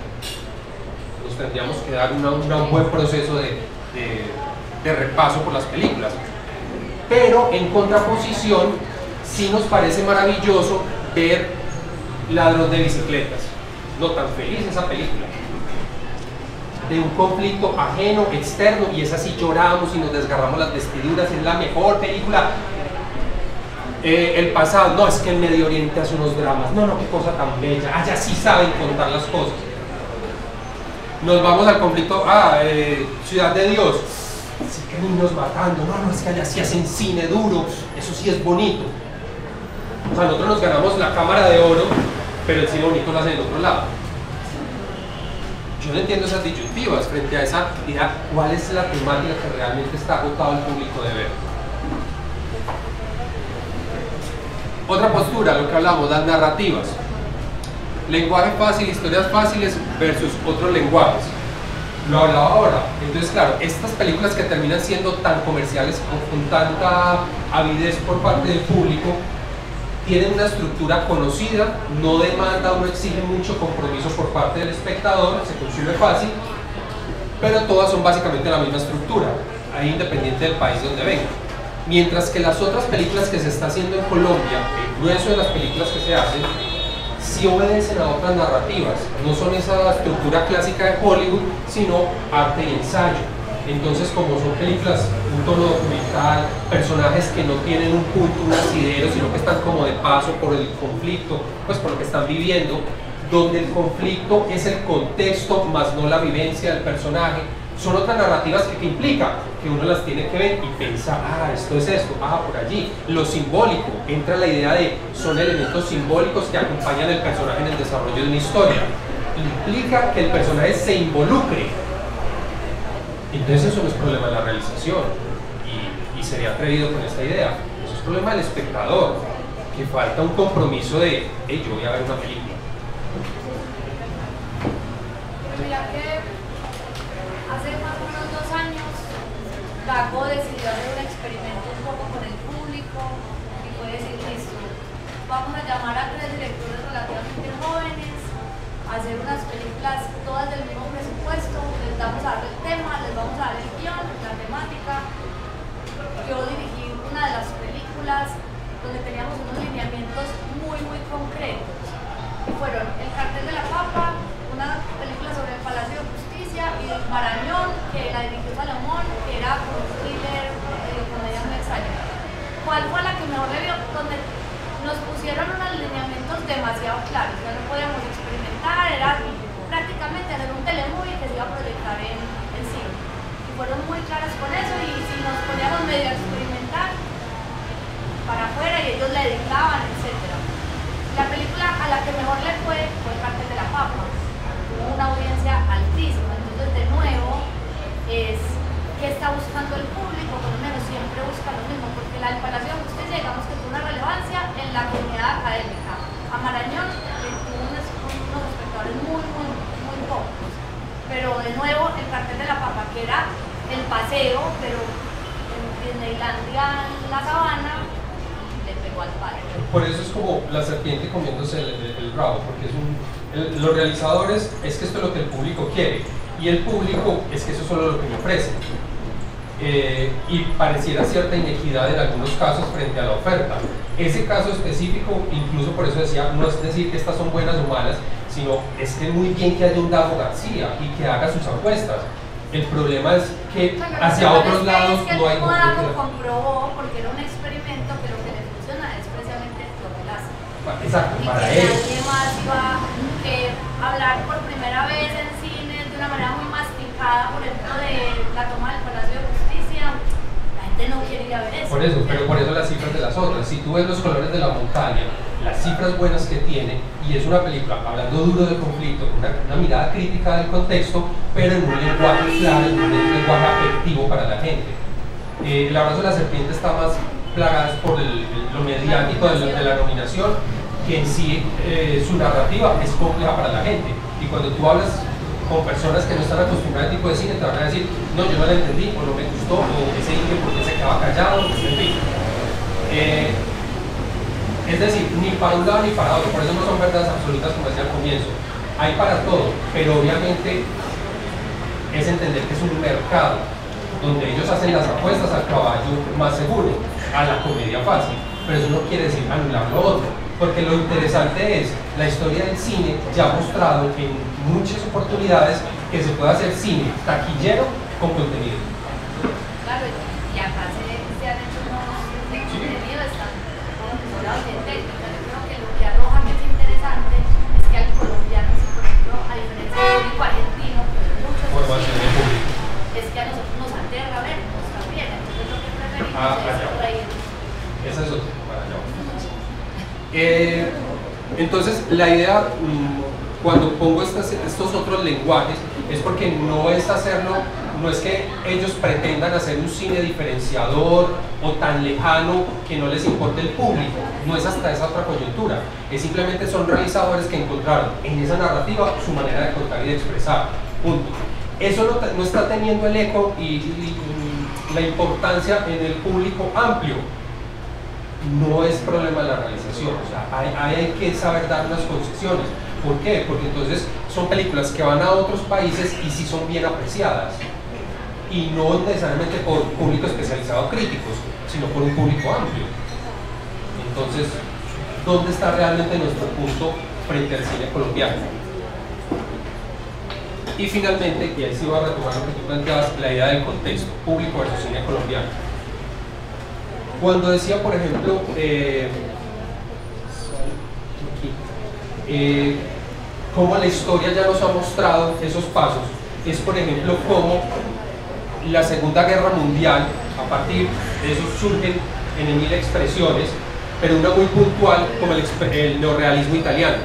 nos tendríamos que dar una, una, un buen proceso de, de, de repaso por las películas. Pero en contraposición, sí nos parece maravilloso ver Ladrón de Bicicletas. No tan feliz esa película, de un conflicto ajeno, externo, y es así, lloramos y nos desgarramos las vestiduras, es la mejor película. Eh, el pasado, no, es que el Medio Oriente hace unos dramas, no, no, qué cosa tan bella, allá sí saben contar las cosas. Nos vamos al conflicto, ah, eh, Ciudad de Dios, sí que niños matando, no, no, es que allá sí hacen cine duro, eso sí es bonito. O sea, nosotros nos ganamos la cámara de oro, pero el cine bonito lo hacen en otro lado. Yo no entiendo esas disyuntivas frente a esa idea, cuál es la temática que realmente está agotado el público de ver. Otra postura, lo que hablamos, las narrativas. Lenguaje fácil, historias fáciles versus otros lenguajes. lo hablaba ahora. Entonces, claro, estas películas que terminan siendo tan comerciales o con tanta avidez por parte del público, tienen una estructura conocida, no demanda o no exige mucho compromiso por parte del espectador, se consume fácil, pero todas son básicamente la misma estructura, ahí independiente del país donde vengan. Mientras que las otras películas que se está haciendo en Colombia, el grueso de las películas que se hacen, sí obedecen a otras narrativas, no son esa estructura clásica de Hollywood, sino arte y ensayo. Entonces, como son películas, un tono documental, personajes que no tienen un punto, un asidero, sino que están como de paso por el conflicto, pues por lo que están viviendo, donde el conflicto es el contexto, más no la vivencia del personaje, son otras narrativas que, que implica que uno las tiene que ver y pensar, ah, esto es esto, ah, por allí. Lo simbólico, entra la idea de, son elementos simbólicos que acompañan al personaje en el desarrollo de una historia. Implica que el personaje se involucre. Entonces eso no es problema de la realización, y, y sería atrevido con esta idea. Eso es problema del espectador, que falta un compromiso de, hey, yo voy a ver una película. Mira que hace más o menos dos años Gago decidió hacer un experimento un poco con el público y fue decir, listo, vamos a llamar a tres directores relativamente jóvenes a hacer unas películas todas del mismo presupuesto, les vamos a dar el tema, les vamos a dar el guión, la temática. Yo dirigí una de las películas donde teníamos unos lineamientos muy muy concretos y fueron El cartel de la papa, una película sobre el Palacio de Justicia, y El Marañón, que la dirigió Salomón, que era un thriller, eh, comedia muy extraña. ¿Cuál fue la que mejor le vio? Donde nos pusieron unos lineamientos demasiado claros, ya no podíamos experimentar, era prácticamente hacer un telemovie que se iba a proyectar en, en cine. Y fueron muy claras con eso, y si nos poníamos medio a experimentar, para afuera, y ellos le dictaban, etcétera. La película a la que mejor le fue fue El cartel de la papa. Tuvo una audiencia altísima. Entonces, de nuevo, es qué está buscando el público, por lo menos siempre busca lo mismo, porque la del Palacio de Justicia, digamos que tuvo una relevancia en la comunidad académica. A Marañón eh, tuvo unos, unos espectadores muy, muy, muy pocos. Pero de nuevo, El cartel de la papa, que era el paseo, pero en Disneylandia, en la sabana, le pegó al palo. Por eso es como la serpiente comiéndose el, el, el rabo, porque es un, el, los realizadores es que esto es lo que el público quiere, y el público es que eso es solo lo que me ofrece. Eh, y pareciera cierta inequidad en algunos casos frente a la oferta. Ese caso específico, incluso por eso decía, no es decir que estas son buenas o malas, sino es que muy bien que haya un Dago García y que haga sus apuestas. El problema es que hacia otros lados es que no hay el Dago comprobó, porque era un experimento, que lo que le funciona es precisamente lo que él hace. Exacto, Y para que él. nadie más iba a hablar por primera vez en cine de una manera muy masticada, por ejemplo, de la toma del Palacio de Justicia. La gente no quiere ir a ver eso. Por eso, pero por eso las cifras de las otras. Si tú ves Los colores de la montaña, las cifras buenas que tiene, y es una película hablando duro del conflicto, una, una mirada crítica del contexto, pero en un lenguaje claro, en un lenguaje afectivo para la gente. Eh, El abrazo de la serpiente está más plagada por el, el, lo mediático de la, de la nominación, que en sí eh, su narrativa es compleja para la gente. Y cuando tú hablas con personas que no están acostumbradas a este tipo de cine, te van a decir, no, yo no la entendí, o no me gustó, o ese indio porque se quedaba callado, en fin. Eh, es decir, ni para un lado ni para otro, por eso no son verdades absolutas como decía al comienzo. Hay para todo, pero obviamente es entender que es un mercado donde ellos hacen las apuestas al caballo más seguro, a la comedia fácil, pero eso no quiere decir anular lo otro, porque lo interesante es la historia del cine ya ha mostrado en muchas oportunidades que se puede hacer cine taquillero con contenido. Claro, y acá se, se han hecho unos contenidos, están como que son la técnica. Yo creo que lo que arroja que es interesante es que al colombiano, si por ejemplo, a diferencia del público argentino, muchos Formación de público. es que a nosotros nos aterra vernos también, entonces lo que preferimos Ah, es allá. reír. Esa es otra, para allá. Eh, entonces, la idea, mmm, cuando pongo estas, estos otros lenguajes, es porque no es hacerlo, no es que ellos pretendan hacer un cine diferenciador o tan lejano que no les importe el público, no es hasta esa otra coyuntura, es simplemente son realizadores que encontraron en esa narrativa su manera de contar y de expresar, punto. eso no, no está teniendo el eco y, y, y la importancia en el público amplio. No es problema de la realización, o sea, hay, hay que saber dar unas concesiones. ¿Por qué? Porque entonces son películas que van a otros países y sí son bien apreciadas, y no necesariamente por público especializado críticos, sino por un público amplio. Entonces, ¿dónde está realmente nuestro punto frente al cine colombiano? Y finalmente, y ahí sí voy a retomar lo que tú planteabas, la idea del contexto, público versus cine colombiano. Cuando decía, por ejemplo, eh, aquí, eh, cómo la historia ya nos ha mostrado esos pasos, es por ejemplo cómo la Segunda Guerra Mundial, a partir de eso surgen en mil expresiones, pero una muy puntual como el, el neorrealismo italiano.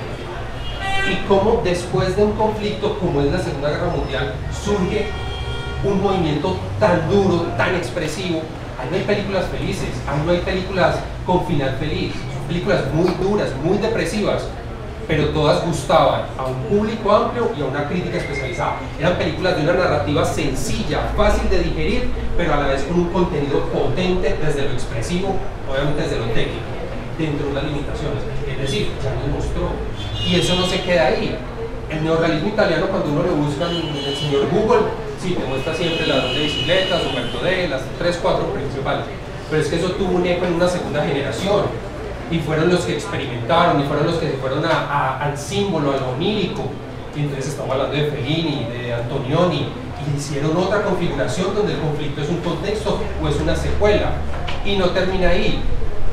Y cómo después de un conflicto como es la Segunda Guerra Mundial, surge un movimiento tan duro, tan expresivo. Ahí no hay películas felices, ahí no hay películas con final feliz, son películas muy duras, muy depresivas, pero todas gustaban a un público amplio y a una crítica especializada. Eran películas de una narrativa sencilla, fácil de digerir, pero a la vez con un contenido potente desde lo expresivo, obviamente desde lo técnico, dentro de unas limitaciones. Es decir, ya nos mostró. Y eso no se queda ahí. El neorrealismo italiano, cuando uno lo busca en el señor Google, sí, te muestra siempre Ladrón de bicicletas, Humberto D, las tres, cuatro principales. Pero es que eso tuvo un eco en una segunda generación. Y fueron los que experimentaron, y fueron los que se fueron a, a, al símbolo, a lo onírico. Y entonces estamos hablando de Fellini, de Antonioni, y hicieron otra configuración donde el conflicto es un contexto o es una secuela. Y no termina ahí.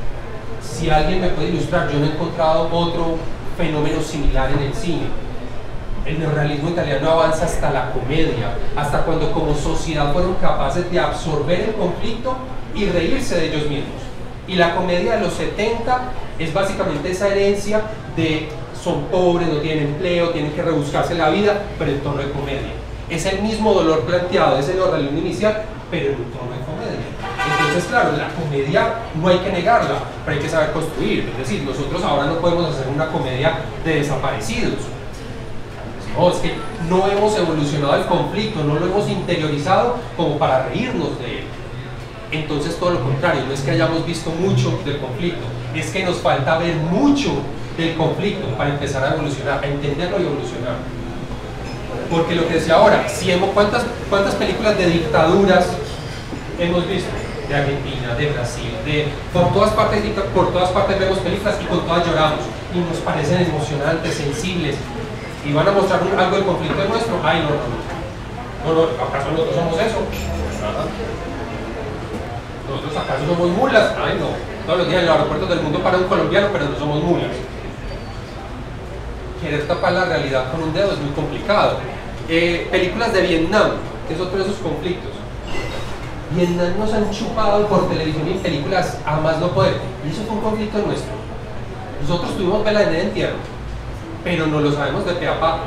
Si alguien me puede ilustrar, yo no he encontrado otro fenómeno similar en el cine. El neorrealismo italiano avanza hasta la comedia, hasta cuando como sociedad fueron capaces de absorber el conflicto y reírse de ellos mismos. Y la comedia de los setenta es básicamente esa herencia de son pobres, no tienen empleo, tienen que rebuscarse la vida, pero en tono de comedia. Es el mismo dolor planteado, es el neorrealismo inicial, pero en un tono de comedia. Entonces, claro, la comedia no hay que negarla, pero hay que saber construir. Es decir, nosotros ahora no podemos hacer una comedia de desaparecidos. No, es que no hemos evolucionado el conflicto, no lo hemos interiorizado como para reírnos de él. Entonces todo lo contrario, no es que hayamos visto mucho del conflicto, es que nos falta ver mucho del conflicto para empezar a evolucionar, a entenderlo y evolucionar. Porque lo que decía ahora, si hemos, ¿cuántas, ¿cuántas películas de dictaduras hemos visto? De Argentina, de Brasil, de, por, todas partes, por todas partes vemos películas y con todas lloramos y nos parecen emocionantes, sensibles, y van a mostrar un, algo del conflicto nuestro. Ay, no, no, no, no, ¿acaso nosotros somos eso? Nada. ¿Nosotros acaso somos mulas? Ay, no. Todos los días en los aeropuertos del mundo para un colombiano, pero no somos mulas. Querer tapar la realidad con un dedo es muy complicado. Eh, películas de Vietnam, que es otro de esos conflictos. Vietnam nos han chupado por televisión y en películas a más no poder. Y eso fue un conflicto nuestro. Nosotros tuvimos vela en el entierro, pero no lo sabemos de pe a pa.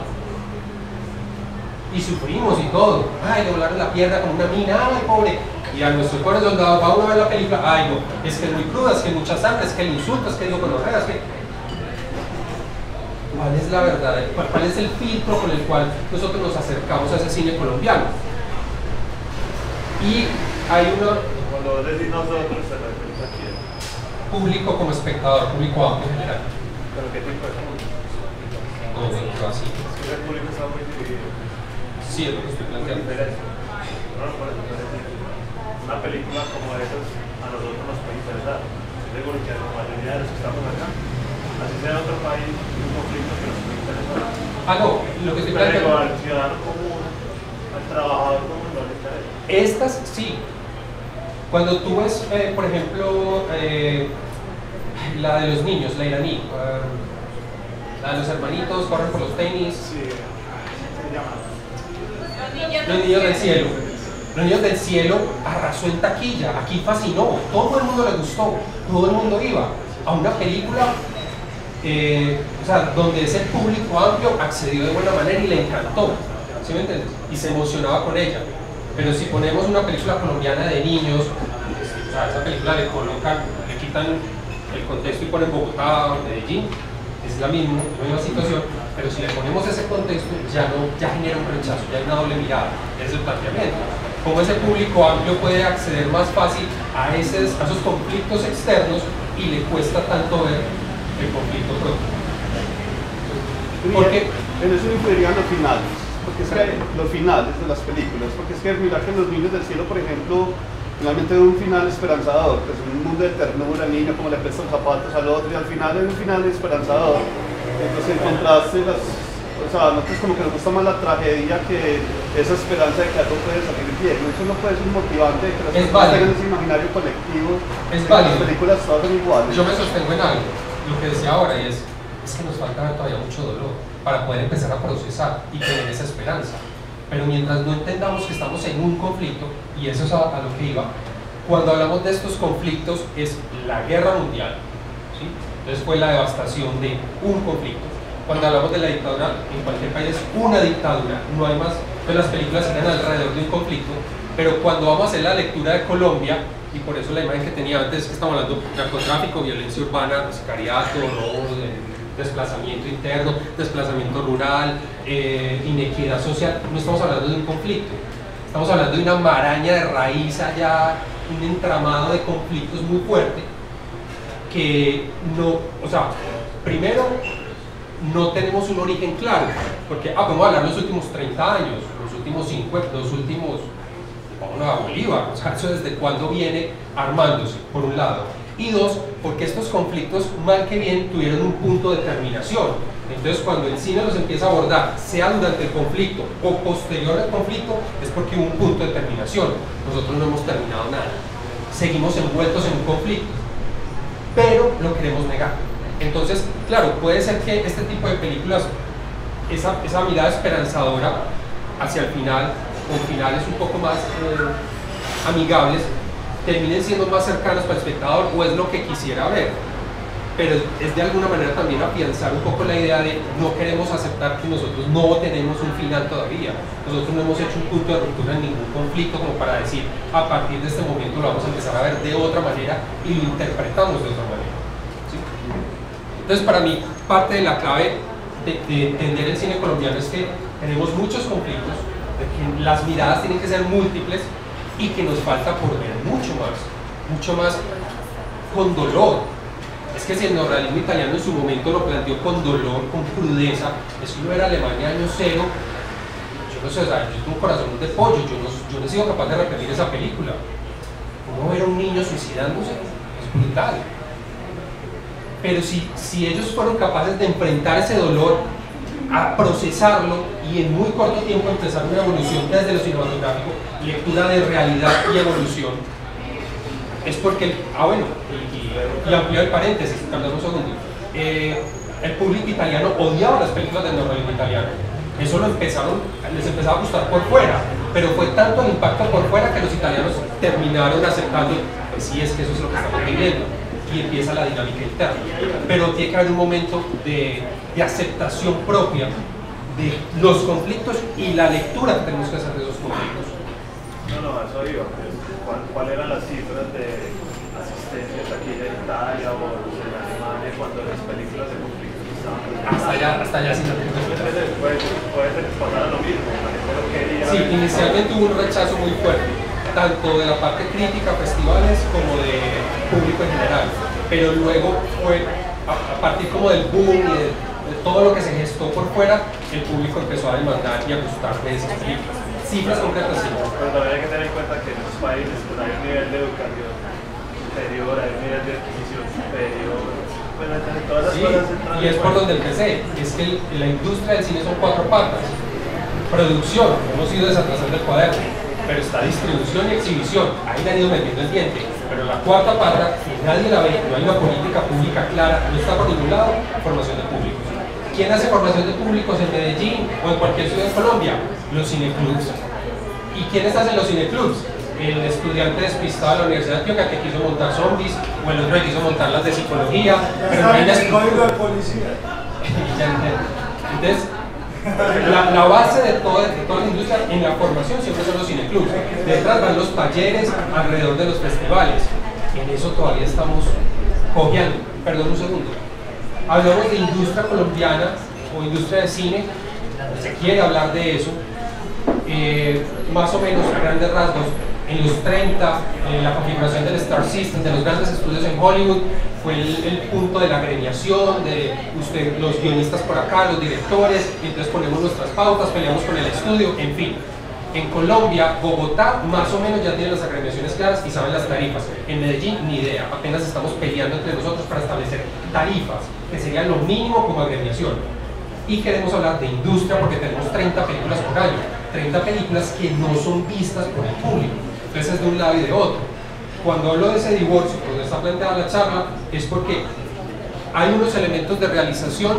Y sufrimos y todo. Ay, le volaron la pierna con una mina, ay, pobre. Y a nuestros pobres soldados, vamos a ver la película, ay no, es que es muy cruda, es que hay mucha sangre, es que el insulto, es que digo con orejas, que... ¿Cuál es la verdad? ¿Cuál es el filtro con el cual nosotros nos acercamos a ese cine colombiano? Y hay una... Cuando decís nosotros, se refiere a quién? Público como espectador, público amplio en general. ¿Pero qué tipo de público? Todo dentro así. Es que el público está muy dividido. Sí, es lo que estoy planteando. No, no, por eso te decía. Una película como esas a nosotros nos puede interesar. Digo que a la mayoría de los que estamos acá, así sea en otro país, un conflicto que nos puede interesar. Ah, no, lo que estoy Pero planteando... al ciudadano común, al trabajador común, no le interesa. Estas sí. Cuando tú ves, eh, por ejemplo, eh, la de los niños, la iraní, uh, la de los hermanitos, corren por los tenis. Sí, se llama. Los niños del cielo. Los niños del cielo arrasó en taquilla, aquí fascinó, todo el mundo le gustó, todo el mundo iba a una película, eh, o sea, donde ese público amplio accedió de buena manera y le encantó, ¿sí me entiendes? Y se emocionaba con ella. Pero si ponemos una película colombiana de niños, o sea, esa película le colocan, le quitan el contexto y ponen Bogotá o Medellín, es la misma, la misma situación, pero si le ponemos ese contexto ya no ya genera un rechazo, ya hay una doble mirada, ese es el planteamiento. Cómo ese público amplio puede acceder más fácil a, esos, a esos conflictos externos y le cuesta tanto ver el conflicto propio. Porque en eso influirían los finales, porque es que los finales de las películas, porque es que mira que Los Niños del Cielo, por ejemplo, finalmente es un final esperanzador, pues un mundo de ternura, el niño como le presta los zapatos al otro, y al final es un final esperanzador. Entonces en contraste, las, o sea, nosotros como que nos gusta más la tragedia que esa esperanza de que algo puede salir bien. Eso no puede ser un motivante de que las personas tengan ese imaginario colectivo, es que las películas todas son iguales. Yo me sostengo en algo, lo que decía ahora, y es, es que nos falta todavía mucho dolor para poder empezar a procesar y tener esa esperanza. Pero mientras no entendamos que estamos en un conflicto, y eso es a, a lo que iba, cuando hablamos de estos conflictos es la guerra mundial, ¿sí? Entonces fue la devastación de un conflicto. Cuando hablamos de la dictadura, en cualquier país es una dictadura, no hay más. Entonces las películas giran alrededor de un conflicto, pero cuando vamos a hacer la lectura de Colombia, y por eso la imagen que tenía antes, que estamos hablando de narcotráfico, violencia urbana, sicariato, robos, desplazamiento interno, desplazamiento rural, eh, inequidad social, no estamos hablando de un conflicto, estamos hablando de una maraña de raíz allá, un entramado de conflictos muy fuerte, que no, o sea, primero, no tenemos un origen claro, porque, ah, podemos hablar de los últimos treinta años, los últimos cincuenta, los últimos, vamos a Bolívar, o sea, eso desde cuándo viene armándose, por un lado. Y dos, porque estos conflictos, mal que bien, tuvieron un punto de terminación. Entonces, cuando el cine los empieza a abordar, sea durante el conflicto o posterior al conflicto, es porque hubo un punto de terminación. Nosotros no hemos terminado nada. Seguimos envueltos en un conflicto, pero lo queremos negar. Entonces, claro, puede ser que este tipo de películas, esa, esa mirada esperanzadora hacia el final, con finales un poco más eh, amigables, terminen siendo más cercanos para el espectador, o es lo que quisiera ver, pero es de alguna manera también afianzar un poco la idea de no queremos aceptar que nosotros no tenemos un final todavía, nosotros no hemos hecho un punto de ruptura en ningún conflicto como para decir a partir de este momento lo vamos a empezar a ver de otra manera y lo interpretamos de otra manera, ¿sí? Entonces, para mí, parte de la clave de, de entender el cine colombiano es que tenemos muchos conflictos, de que las miradas tienen que ser múltiples y que nos falta por ver mucho más, mucho más con dolor. Es que si el neorrealismo italiano en su momento lo planteó con dolor, con crudeza, es que uno era Alemania año cero, yo no sé, o sea, yo tengo un corazón de pollo, yo no, yo no he sido capaz de repetir esa película. Uno ver a un niño suicidándose es brutal. Pero si, si ellos fueron capaces de enfrentar ese dolor, a procesarlo y en muy corto tiempo empezar una evolución desde lo cinematográfico, lectura de realidad y evolución, es porque, ah bueno, y, y, y amplio el paréntesis, perdón un segundo, eh, el público italiano odiaba las películas del neorrealismo italiano, eso lo empezaron, les empezaba a gustar por fuera, pero fue tanto el impacto por fuera que los italianos terminaron aceptando, pues sí, es que eso es lo que estamos viviendo, y empieza la dinámica interna, pero tiene que haber un momento de, de aceptación propia de los conflictos y la lectura que tenemos que hacer de esos conflictos. No, no, eso iba. ¿Cuáles cuál eran las cifras de asistencia aquí en Italia o en Alemania cuando las películas de conflictos estaban? Hasta allá, hasta allá sí. Puede, puede ser que pasara lo mismo. La gente lo quería. Sí, inicialmente hubo un rechazo muy fuerte, tanto de la parte crítica, festivales, como de público en general. Pero luego fue, a, a partir como del boom y de, de todo lo que se gestó por fuera, el público empezó a demandar y a gustar de esas películas. Cifras concretas, sí. Pero también hay que tener en cuenta que en esos países pues, hay un nivel de educación superior, hay un nivel de adquisición superior. Bueno, todas las Sí, cosas entran y es por donde empecé. Es que el, la industria del cine son cuatro patas. Producción, hemos ido desatrasando el cuaderno, pero está distribución y exhibición. Ahí le han ido metiendo el diente. Pero la cuarta pata, que nadie la ve, no hay una política pública clara, no está por ningún lado, formación de públicos. ¿Quién hace formación de públicos en Medellín o en cualquier ciudad de Colombia? Los cineclubs. ¿Y quiénes hacen los cineclubs? El estudiante despistado de la Universidad de Antioquia que quiso montar zombies, o el otro que quiso montar las de psicología, pero no hay una código de policía. Entonces, la, la base de toda, de toda la industria en la formación siempre son los cineclubs. Detrás van los talleres alrededor de los festivales. En eso todavía estamos cojeando. Perdón un segundo. hablamos de industria colombiana o industria de cine, se quiere hablar de eso, eh, más o menos a grandes rasgos, en los treinta, en la configuración del Star System, de los grandes estudios en Hollywood, fue el, el punto de la agremiación, de usted, los guionistas por acá, los directores, y entonces ponemos nuestras pautas, peleamos con el estudio, en fin. En Colombia, Bogotá, más o menos ya tiene las agremiaciones claras y saben las tarifas. En Medellín, ni idea, apenas estamos peleando entre nosotros para establecer tarifas, que sería lo mínimo como agremiación. Y queremos hablar de industria porque tenemos treinta películas por año, treinta películas que no son vistas por el público. Entonces es de un lado y de otro. Cuando hablo de ese divorcio, cuando está planteada la charla, es porque hay unos elementos de realización,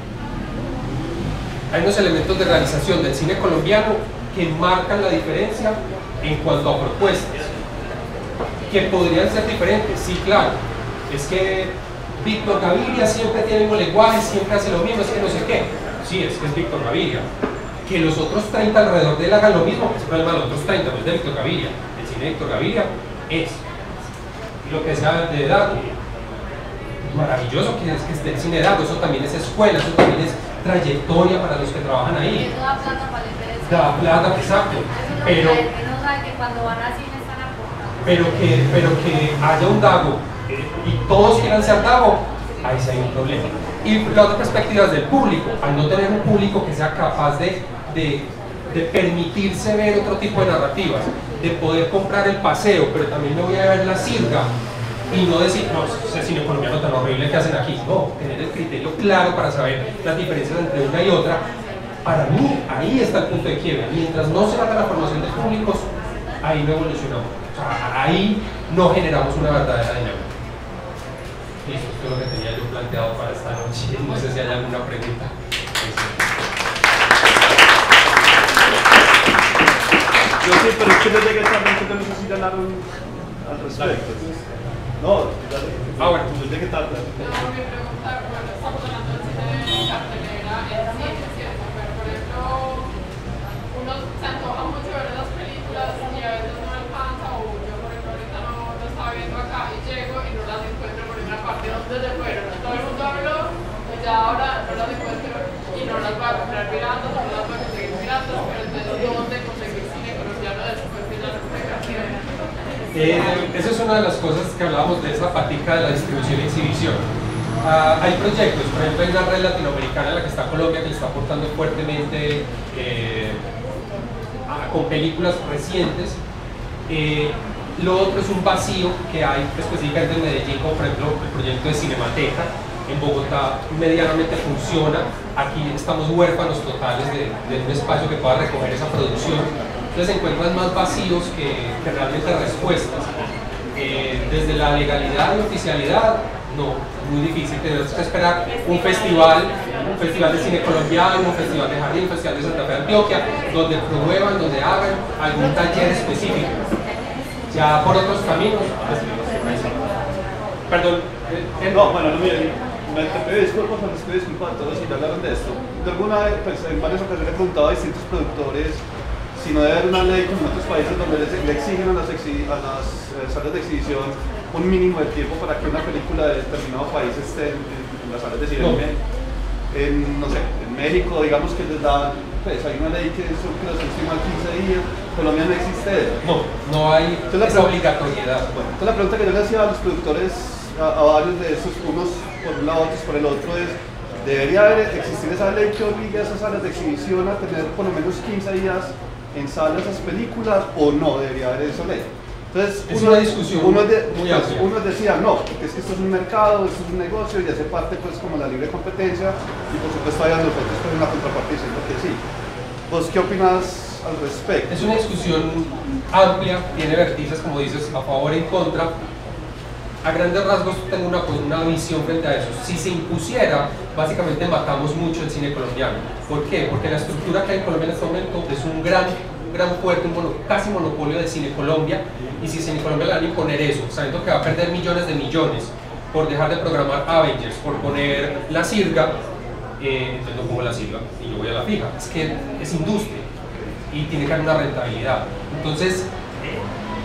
hay unos elementos de realización del cine colombiano que marcan la diferencia en cuanto a propuestas, que podrían ser diferentes, sí, claro. Es que Víctor Gaviria siempre tiene el mismo lenguaje, siempre hace lo mismo, es que no sé qué. Sí, es que es Víctor Gaviria. Que los otros treinta alrededor de él hagan lo mismo, es el problema de los otros treinta, no es de Víctor Gaviria. El cine de Víctor Gaviria es. Y lo que sea de Dago, maravilloso que es que esté el cine de Dago, eso también es escuela, eso también es trayectoria para los que trabajan ahí. Eso da plata para la empresa. Da plata, exacto. Pero, que no sabe que cuando van a cine están aportando. pero, que, pero que haya un Dago eh, y todos quieran ser Dago, ahí sí hay un problema. Y la otra perspectiva es del público, al no tener un público que sea capaz de, de, de permitirse ver otro tipo de narrativas, de poder comprar el paseo, pero también me voy a ver la sirga y no decir, no, ese cine colombiano tan horrible que hacen aquí. No, tener el criterio claro para saber las diferencias entre una y otra. Para mí, ahí está el punto de quiebre. Mientras no se haga la formación de públicos, ahí no evolucionamos. O sea, ahí no generamos una verdadera dinámica. Listo, esto es lo que tenía yo planteado para esta noche. No sé si hay alguna pregunta. Yo sí, pero es que no llegué tarde, entonces no sé si ganaron al respecto. No, dale. Ah, bueno. Yo llegué tarde. No, mi pregunta, bueno, estamos hablando del cine de cartelera, en cine, ¿cierto? Pero, por ejemplo, uno se antoja mucho ver las películas y a veces no alcanza, o yo, por ejemplo, ahorita no, no estaba viendo acá y llego y no las encuentro por una parte donde se fueron. Todo el mundo habló, pues ya ahora no las encuentro y no las voy a comprar piratas, no las voy a conseguir piratas, pero entonces, ¿dónde conseguir cine colombiano después de la cartelera? Eh, esa es una de las cosas que hablábamos de esa patica de la distribución y exhibición. Uh, hay proyectos, por ejemplo hay una red latinoamericana en la que está Colombia que está aportando fuertemente eh, a, con películas recientes. Eh, lo otro es un vacío que hay específicamente en Medellín, como por ejemplo el proyecto de Cinemateca. En Bogotá medianamente funciona, aquí estamos huérfanos totales de, de un espacio que pueda recoger esa producción. Entonces encuentran más vacíos que, que realmente respuestas. Eh, desde la legalidad y oficialidad, no, muy difícil. Tenemos que esperar un festival, un festival de cine colombiano, un festival de Jardín, un festival de Santa Fe de Antioquia, donde promuevan, donde hagan algún taller específico. Ya por otros caminos, pues, perdón. Eh, No, bueno, no, mire, me pido disculpas, me pido disculpas a todos si ya hablaron de esto. De alguna vez, pues, en varias ocasiones he preguntado a distintos productores si no debe haber una ley como en otros países donde le exigen a las, exhi a las eh, salas de exhibición un mínimo de tiempo para que una película de determinado país esté en, en las salas de cine. No. En, no sé, en México, digamos que les da, pues hay una ley que son que los estima quince días, Colombia no existe eso. No, no hay esa obligatoriedad. Bueno, entonces la pregunta que yo le hacía a los productores, a, a varios de esos, unos por un lado, otros por el otro, es ¿debería haber, existir esa ley que obligue a esas salas de exhibición a tener por lo menos quince días en salas esas películas o no debería haber esa ley? Entonces, es uno, una discusión uno de, muy pues, amplia. unos decían no, porque es que esto es un mercado, esto es un negocio y hace parte pues como la libre competencia y por supuesto hay nosotros pues, una contraparte diciendo que sí. ¿Vos qué opinas al respecto? Es una discusión amplia, tiene vertientes como dices a favor e en contra. A grandes rasgos tengo una, una visión frente a eso. Si se impusiera, básicamente matamos mucho el cine colombiano. ¿Por qué? Porque la estructura que hay en Colombia en este momento es un gran, un gran fuerte, un mono, casi monopolio de Cine Colombia. Y si Cine Colombia le van a imponer eso, sabiendo que va a perder millones de millones por dejar de programar Avengers, por poner la sirga, eh, entonces no pongo la sirga y yo voy a la fija. Es que es industria y tiene que haber una rentabilidad. Entonces,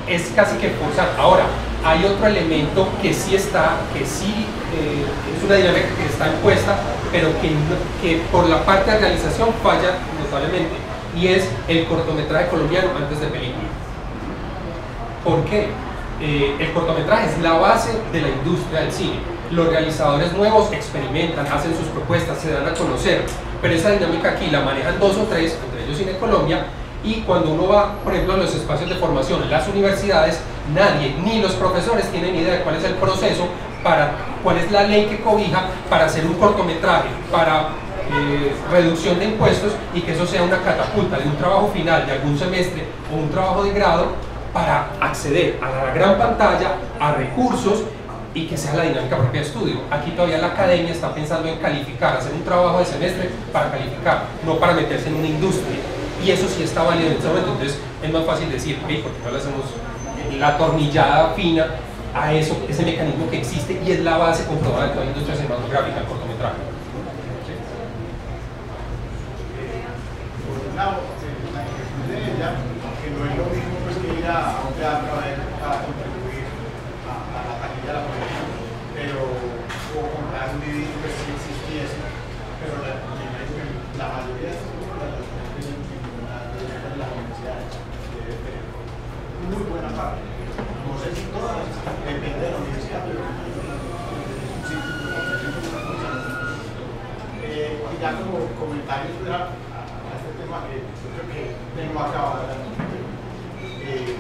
es casi que forzar. Ahora, hay otro elemento que sí está, que sí eh, es una dinámica que está impuesta, pero que, no, que por la parte de realización falla notablemente, y es el cortometraje colombiano antes de película. ¿Por qué? Eh, el cortometraje es la base de la industria del cine. Los realizadores nuevos experimentan, hacen sus propuestas, se dan a conocer, pero esa dinámica aquí la manejan dos o tres, entre ellos Cine Colombia, y cuando uno va, por ejemplo, a los espacios de formación en las universidades, nadie, ni los profesores tienen idea de cuál es el proceso, para, cuál es la ley que cobija para hacer un cortometraje, para eh, reducción de impuestos, y que eso sea una catapulta de un trabajo final de algún semestre o un trabajo de grado para acceder a la gran pantalla, a recursos, y que sea la dinámica propia de estudio. Aquí todavía la academia está pensando en calificar, hacer un trabajo de semestre para calificar, no para meterse en una industria. Y eso sí está válido en este momento. Entonces es más fácil decir, hey, ¿por qué no le hacemos la atornillada fina a eso, ese mecanismo que existe y es la base comprobada de toda la industria cinematográfica, el cortometraje? ¿Sí? Por un lado, la cuestión de ella, que no es lo mismo pues, que ir a un teatro a ver para contribuir a, a la taquilla de la producción, pero o comprar un D V D pues sí existiese, pero la, la mayoría de estas películas las tienen en las universidades, debe tener muy buena parte. No sé si todas, depende de la universidad, pero es un sitio eh, y ya como comentarios a, a este tema que yo creo que tengo acabado de eh,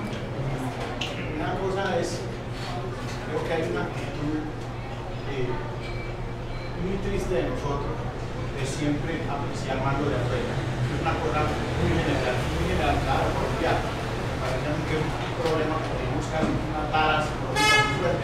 una cosa es, creo que hay una actitud eh, muy triste de nosotros de siempre apreciar más lo de afuera. Es una cosa muy general, muy generalizada de colombiana. Me parece a mí que es un problema que tenemos casi una tara psicológica muy fuerte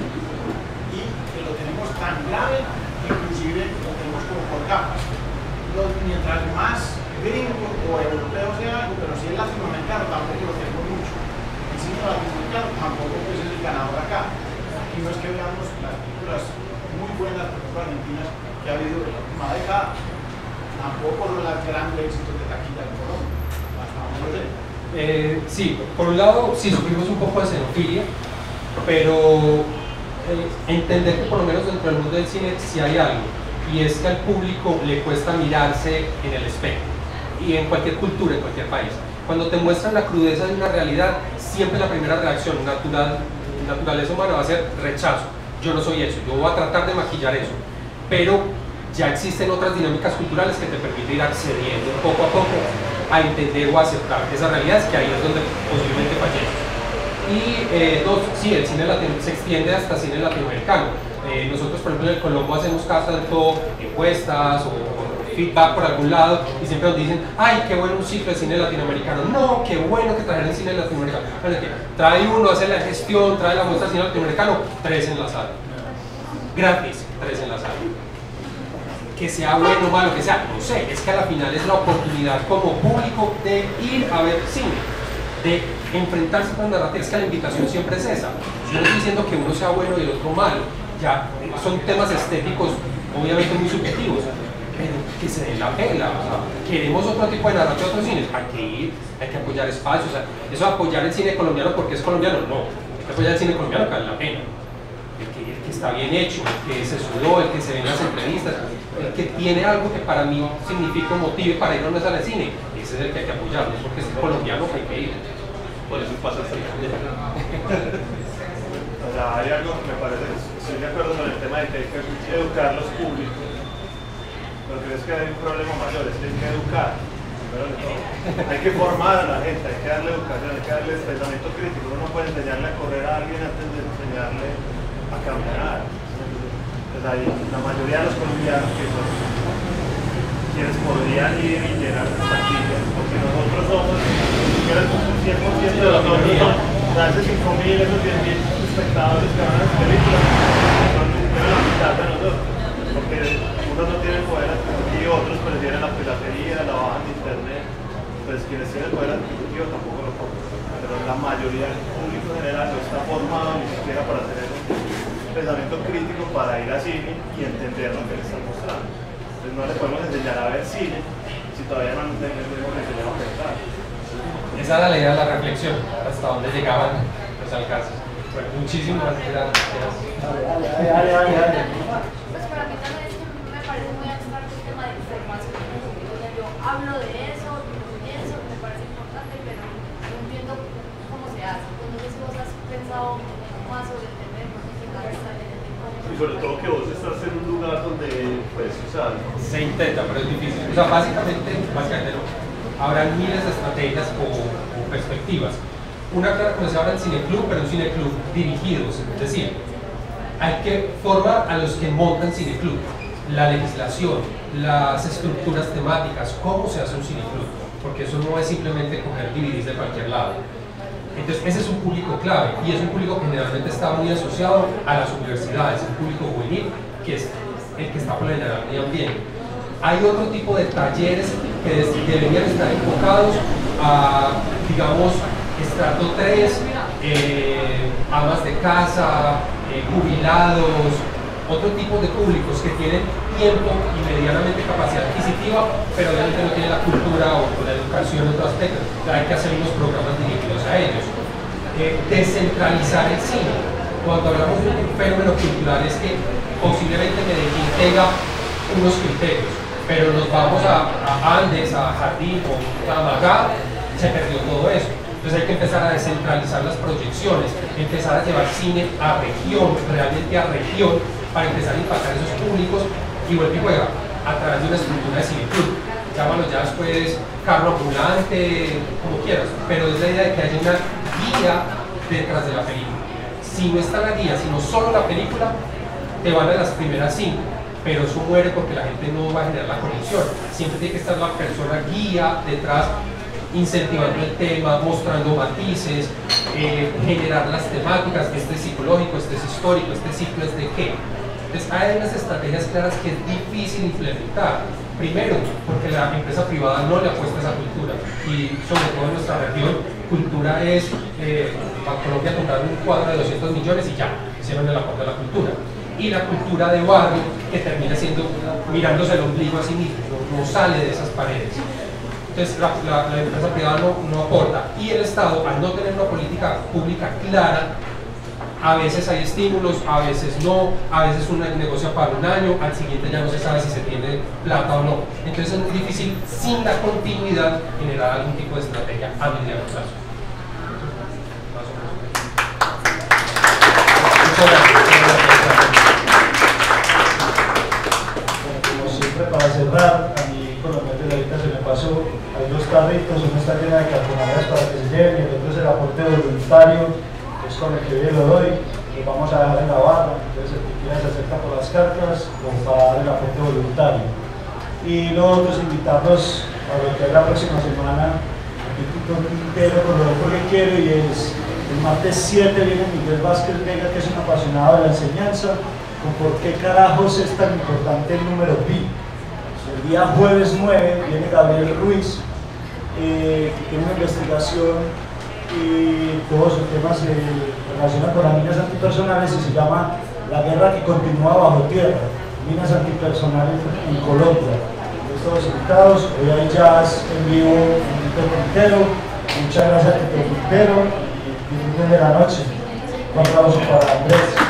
y que lo tenemos tan grave, inclusive lo tenemos como por capas. Los, mientras más gringo o europeo sea algo, pero si es latinoamericano tampoco lo tenemos mucho. El cine latinoamericano tampoco pues, es el ganador acá. Aquí no es que veamos las películas muy buenas, por ejemplo argentinas, que ha habido en la última década, tampoco los grandes éxitos de taquilla en Colombia. Hasta donde lo sé. Eh, sí, por un lado sí sufrimos un poco de xenofilia, pero eh, entender que por lo menos dentro del mundo del cine sí hay algo, y es que al público le cuesta mirarse en el espejo, y en cualquier cultura, en cualquier país. Cuando te muestran la crudeza de una realidad, siempre la primera reacción natural, naturaleza humana va a ser rechazo. Yo no soy eso, yo voy a tratar de maquillar eso, pero ya existen otras dinámicas culturales que te permiten ir accediendo poco a poco a entender o aceptar esas realidades, que ahí es donde posiblemente fallemos. Y eh, dos, sí, el cine latino se extiende hasta cine latinoamericano. Eh, nosotros, por ejemplo, en el Colombo hacemos caso de todo, encuestas o, o feedback por algún lado, y siempre nos dicen, ay, qué bueno un ciclo de cine latinoamericano. No, qué bueno que trajeron cine latinoamericano. Bueno, que trae uno, hace la gestión, trae la muestra de cine latinoamericano, tres en la sala. Gratis, tres en la sala. Que sea bueno o malo, que sea, no sé, es que a la final es la oportunidad como público de ir a ver cine, de enfrentarse con narrativas, que la invitación siempre es esa. Yo no estoy diciendo que uno sea bueno y el otro malo, ya son temas estéticos obviamente muy subjetivos, pero que se den la pela. O sea, queremos otro tipo de narrativa, otros cines, hay que ir, hay que apoyar espacios. O sea, eso de apoyar el cine colombiano porque es colombiano, no, hay que apoyar el cine colombiano que vale la pena. El que, el que está bien hecho, el que se sudó, el que se ve en las entrevistas, el que tiene algo que para mí significa un motivo para ir a una sala de cine, ese es el que hay que apoyar, no porque es colombiano que hay que ir. Por eso pasa hasta el O sea, hay algo que me parece, estoy de acuerdo con el tema de que hay que educar los públicos, pero creo que hay un problema mayor, es que hay que educar, primero de todo. Hay que formar a la gente, hay que darle educación, hay que darle pensamiento crítico. Uno no puede enseñarle a correr a alguien antes de enseñarle a caminar. Entonces hay la mayoría de los colombianos que son quienes podrían ir y llenar las taquillas, porque nosotros somos un cien por ciento de la economía, o sea, esos cinco mil, esos diez mil espectadores que van a las películas son la mitad de nosotros, porque unos no tienen poder adquisitivo y otros prefieren la piratería, la bajan de internet. Entonces quienes tienen poder adquisitivo tampoco lo compran, pero la mayoría del público general no está formado ni siquiera para tener un pensamiento crítico para ir a cine y entender lo que le están mostrando. Entonces no le podemos enseñar a ver cine si todavía no le hemos enseñado a pensar. esa era la idea de la reflexión, hasta dónde llegaban los alcances. Bueno, muchísimas gracias. Dale, dale, dale, dale, dale. Pues para mí también es que me parece muy abstracto el tema de información. O sea, yo hablo de eso, lo pienso, me parece importante, pero no entiendo cómo se hace. Entonces, no sé si vos has pensado más sobre el tema de profesional, Y sobre todo que vos estás en un lugar donde, pues, o sea, Se intenta, pero es difícil. O sea, básicamente, básicamente no. Habrán miles de estrategias o, o perspectivas. Una clara como se habla en cineclub, pero un cineclub dirigidos, es decir, hay que formar a los que montan cineclub, la legislación, las estructuras temáticas, cómo se hace un cineclub, porque eso no es simplemente coger D V Ds de cualquier lado. Entonces ese es un público clave y es un público que generalmente está muy asociado a las universidades, un público juvenil que es el que está por el medio ambiente. Hay otro tipo de talleres que deberían estar enfocados a, digamos, estrato tres, eh, amas de casa, eh, jubilados, otro tipo de públicos que tienen tiempo y medianamente capacidad adquisitiva, pero obviamente no tienen la cultura o la educación en otro aspecto. Hay que hacer unos programas dirigidos a ellos. Eh, descentralizar el cine. Cuando hablamos de un fenómeno cultural es que posiblemente Medellín tenga unos criterios, pero nos vamos a, a Andes, a Jardín o a Magá, se perdió todo eso. Entonces hay que empezar a descentralizar las proyecciones, empezar a llevar cine a región, realmente a región, para empezar a impactar esos públicos y vuelve y juega a través de una estructura de cineclub. Llámalo ya después carro ambulante, como quieras, pero es la idea de que haya una guía detrás de la película. Si no está la guía, sino solo la película, te van a las primeras cinco, pero eso muere porque la gente no va a generar la conexión. Siempre tiene que estar la persona guía detrás, incentivando el tema, mostrando matices, eh, generar las temáticas, este es psicológico, este es histórico, este ciclo es de qué. Entonces hay unas estrategias claras que es difícil implementar. Primero, porque la empresa privada no le apuesta a esa cultura y sobre todo en nuestra región, cultura es, eh, para Colombia comprar un cuadro de doscientos millones y ya, hicieron el aporte a la cultura. Y la cultura de barrio que termina siendo mirándose el ombligo a sí mismo, no, no sale de esas paredes. Entonces la, la, la empresa privada no, no aporta y el Estado, al no tener una política pública clara, a veces hay estímulos, a veces no, a veces un negocio para un año, al siguiente ya no se sabe si se tiene plata o no. Entonces es muy difícil, sin la continuidad, generar algún tipo de estrategia a mediano plazo. Muchas gracias. Como siempre, para cerrar, a mí con los medios de ahorita se me pasó, hay dos carritos, uno está lleno de carbonadas para que se lleven y el otro es el aporte voluntario, que es con el que hoy lo doy, lo vamos a dejar en la barra, entonces el que quiera se acerca por las cartas, pues va a dar el aporte voluntario. Y lo otro es invitarlos a lo que es la próxima semana, aquí Tito Quintero con lo que quiero, y es el martes siete viene Miguel Vázquez Vega, que es un apasionado de la enseñanza, con por qué carajos es tan importante el número pi. El día jueves nueve viene Gabriel Ruiz, eh, que tiene una investigación y todos sus temas se relacionan con las minas antipersonales y se llama La guerra que continúa bajo tierra, minas antipersonales en Colombia. Entonces, todos invitados, hoy hay jazz en vivo en Tito Quintero. Muchas gracias a Tito Quintero y disfruten de la noche. Un aplauso para Andrés.